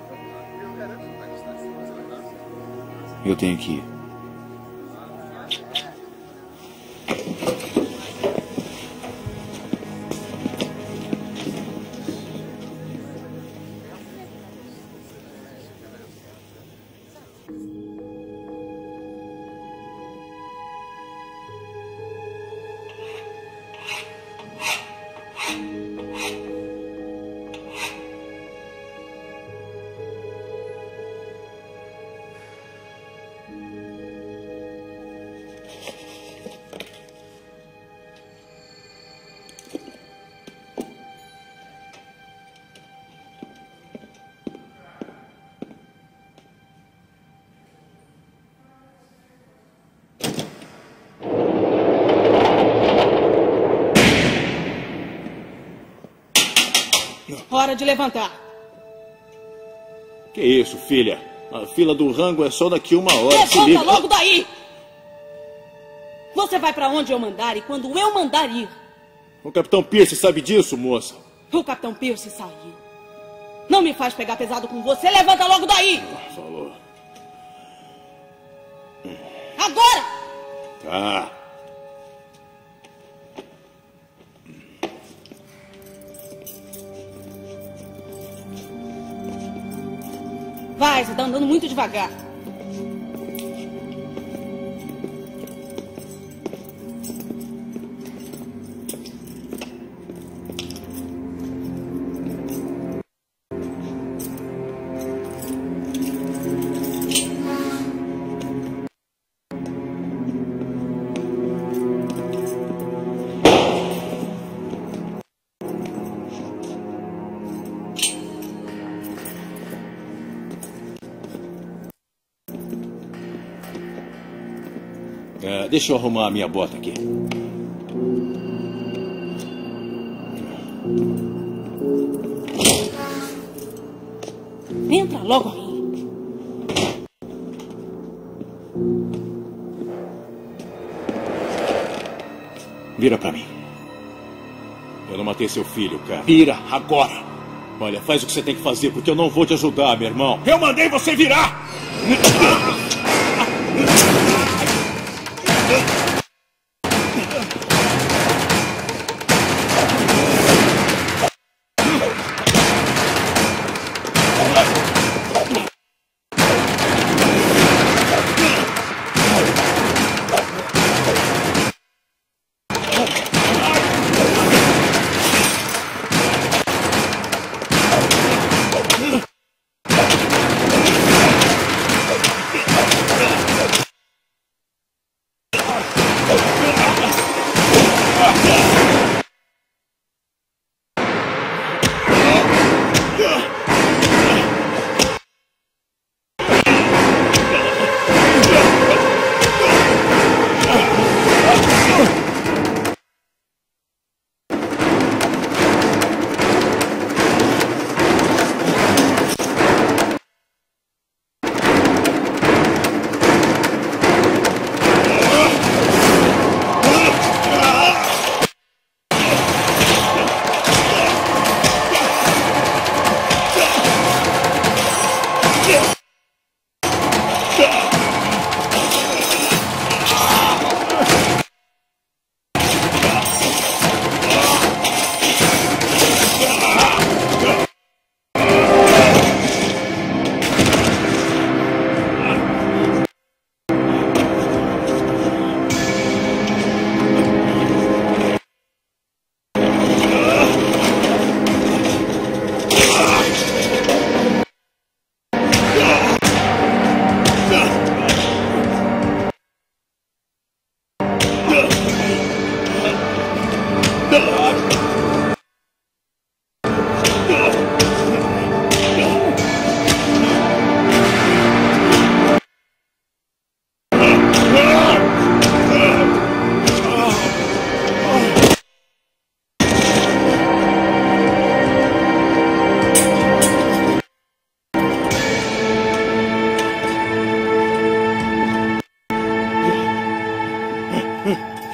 S5: Eu tenho que ir.
S14: Hora de levantar.
S20: Que isso, filha? A fila do rango é só daqui 1 hora. Se
S14: Levanta
S20: liga.
S14: logo daí! Você vai pra onde eu mandar e quando eu mandar ir.
S20: O Capitão Pierce sabe disso, moça.
S14: O Capitão Pierce saiu. Não me faz pegar pesado com você. Levanta logo daí!
S20: Falou.
S14: Agora!
S20: Tá.
S14: Vai, você tá andando muito devagar.
S20: Deixa eu arrumar a minha bota aqui.
S14: Entra logo aí.
S20: Vira pra mim. Eu não matei seu filho, cara. Vira agora. Olha, faz o que você tem que fazer, porque eu não vou te ajudar, meu irmão. Eu mandei você virar!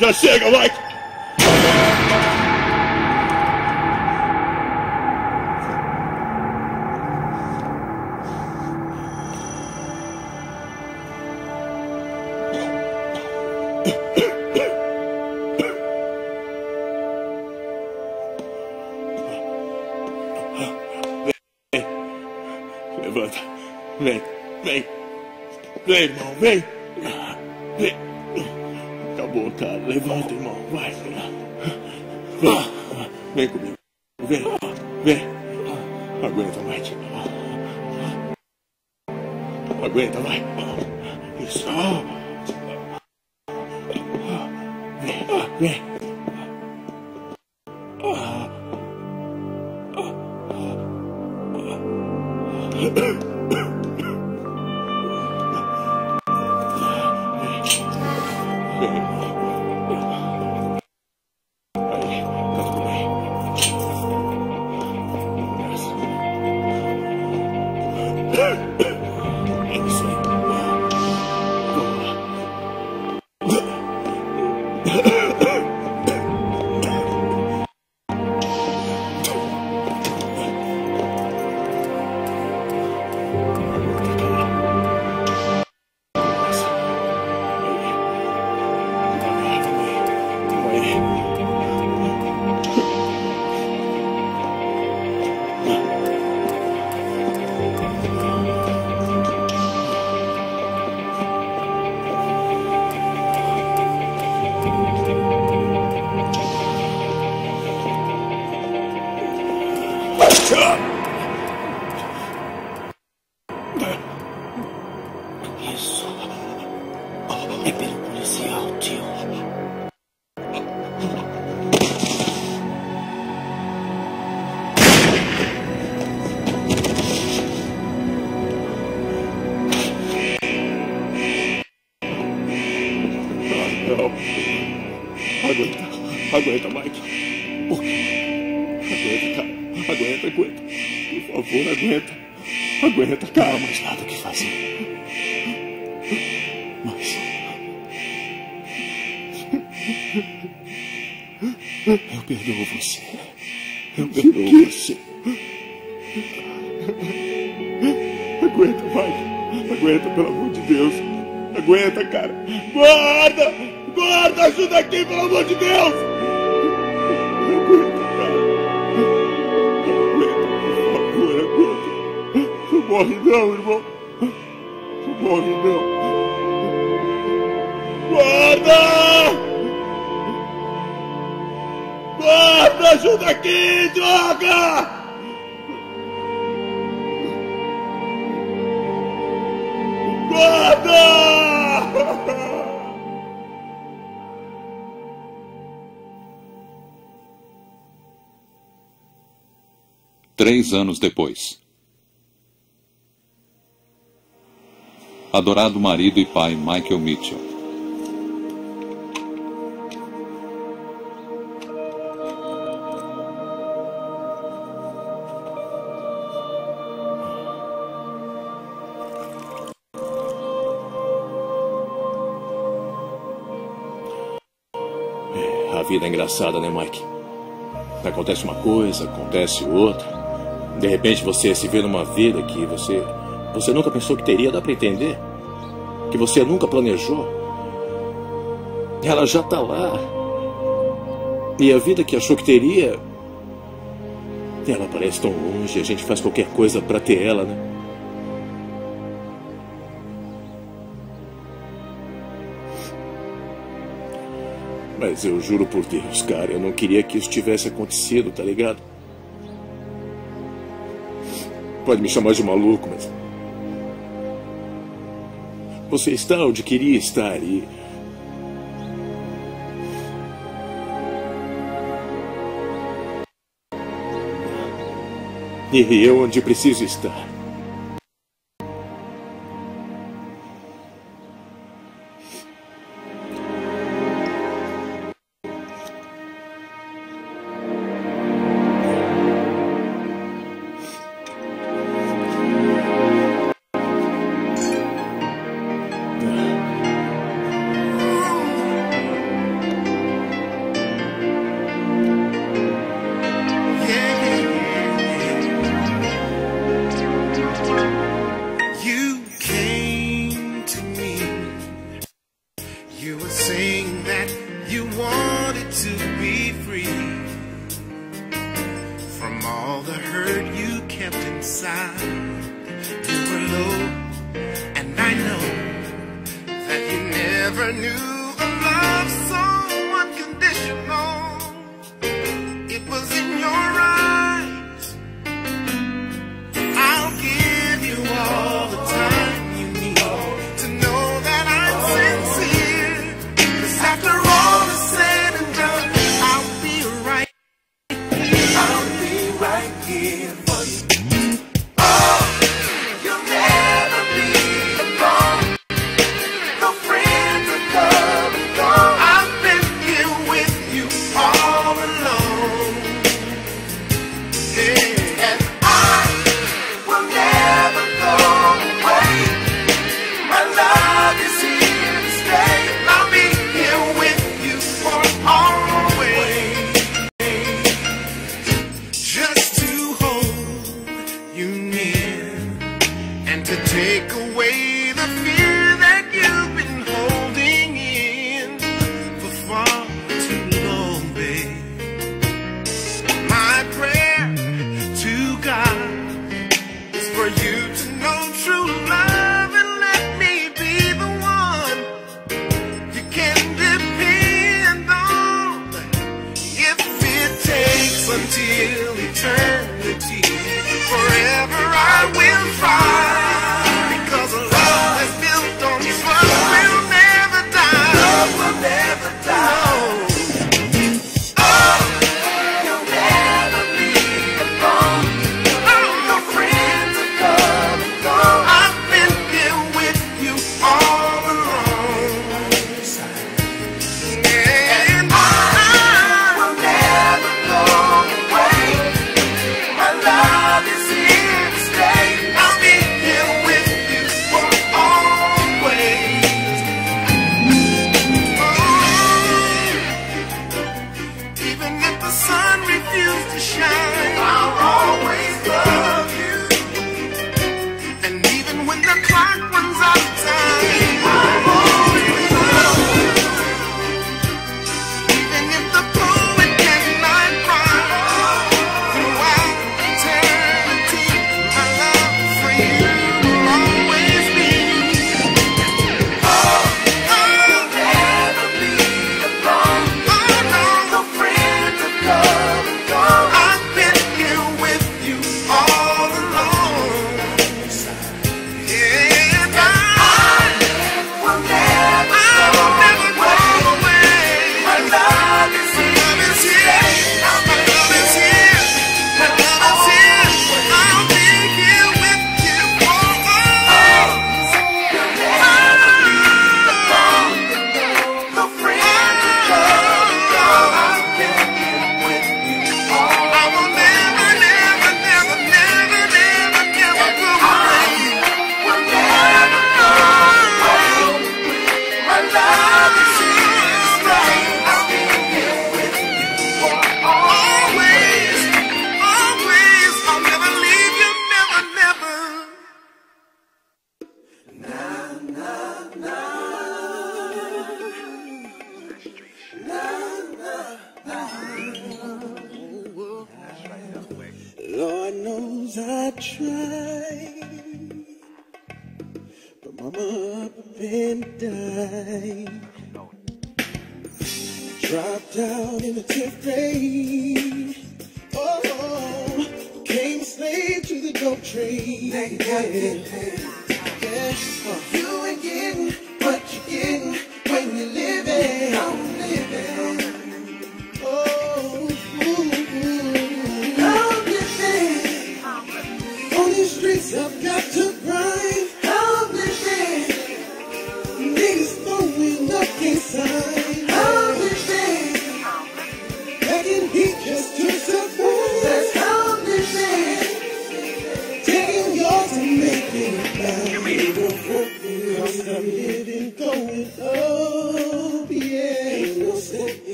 S10: Já chega, Mike! Levanta. Vem. Vem, irmão, vem. Vem. Acabou, cara. Levanta, irmão. Vai. Vem comigo. Vem. Aguenta, Mike. Aguenta, vai. Isso. Vem.
S4: Isso. É pelo policial, tio.
S10: Não. Aguenta, Mike. Aguenta, cara. Aguenta. Por favor, aguenta, cara.
S4: Mais nada o que fazer. Mas... eu perdoo você.
S10: Aguenta, Mike. Aguenta, pelo amor de Deus. Aguenta, cara. Guarda, ajuda aqui, pelo amor de Deus. Aguenta, cara. Aguenta, por favor, aguenta. Não morre não, irmão. Não morre não. Guarda, ajuda aqui, droga. Guarda!
S1: 3 anos depois. Adorado marido e pai Michael Mitchell.
S5: A vida é engraçada, né, Mike? Acontece uma coisa, acontece outra. De repente você se vê numa vida que você nunca pensou que teria, dá pra entender? Que você nunca planejou. Ela já tá lá. E a vida que achou que teria, ela parece tão longe, a gente faz qualquer coisa pra ter ela, né? Mas eu juro por Deus, cara, eu não queria que isso tivesse acontecido, tá ligado? Pode me chamar de maluco, mas... você está onde queria estar e... e eu onde preciso estar.
S21: You were saying that you wanted to be free from all the hurt you kept inside. You were low, and I know that you never knew a love so unconditional. It was in your eyes. I'll give you all the time you need to know that I'm sincere. 'Cause after all is said and done, I'll be right here. I'll be right here for you. Oh, you'll never be alone. No friends are come and gone. I've been here with you all alone. Yeah. And I will never go away. My love is here to stay. I'll be here with you for always. Just to hold you near and to take away the fear that you've been holding in for far too long, babe. My prayer to God is for you to know true love and let me be the one you can depend on. If it takes until eternity, forever I will try. Because love that's built on trust will never die. Love will never die. Oh, you'll never be alone. Oh, no friends are come and gone. I've been here with you all along. And I will never go away. My love is here to stay. I'll be here with you for always. Oh, even if the sun refused to shine, I'll always love you. And even when the clock runs out of time, I'll always love you. Even if the poet cannot rhyme, throughout eternity, my love for you will always be. Oh, I'll never be alone. Oh, no, no friends have come and gone. I've been here with you all along. Yeah, and I will never go away. My love is here. My love is here. My love is here. I'll be here with you for always. You'll never be alone. No friends have come and gone. I've been here with you all. I will never, never, never, never, never, never go away. Will never go away. My love is here to stay. I'll be here with you for always, always. I'll never leave you, never, never.
S22: Lord knows I tried, but Mama up and died. Dropped out in the 10th grade. Oh, became a slave to the dope trade. Yeah. You ain't getting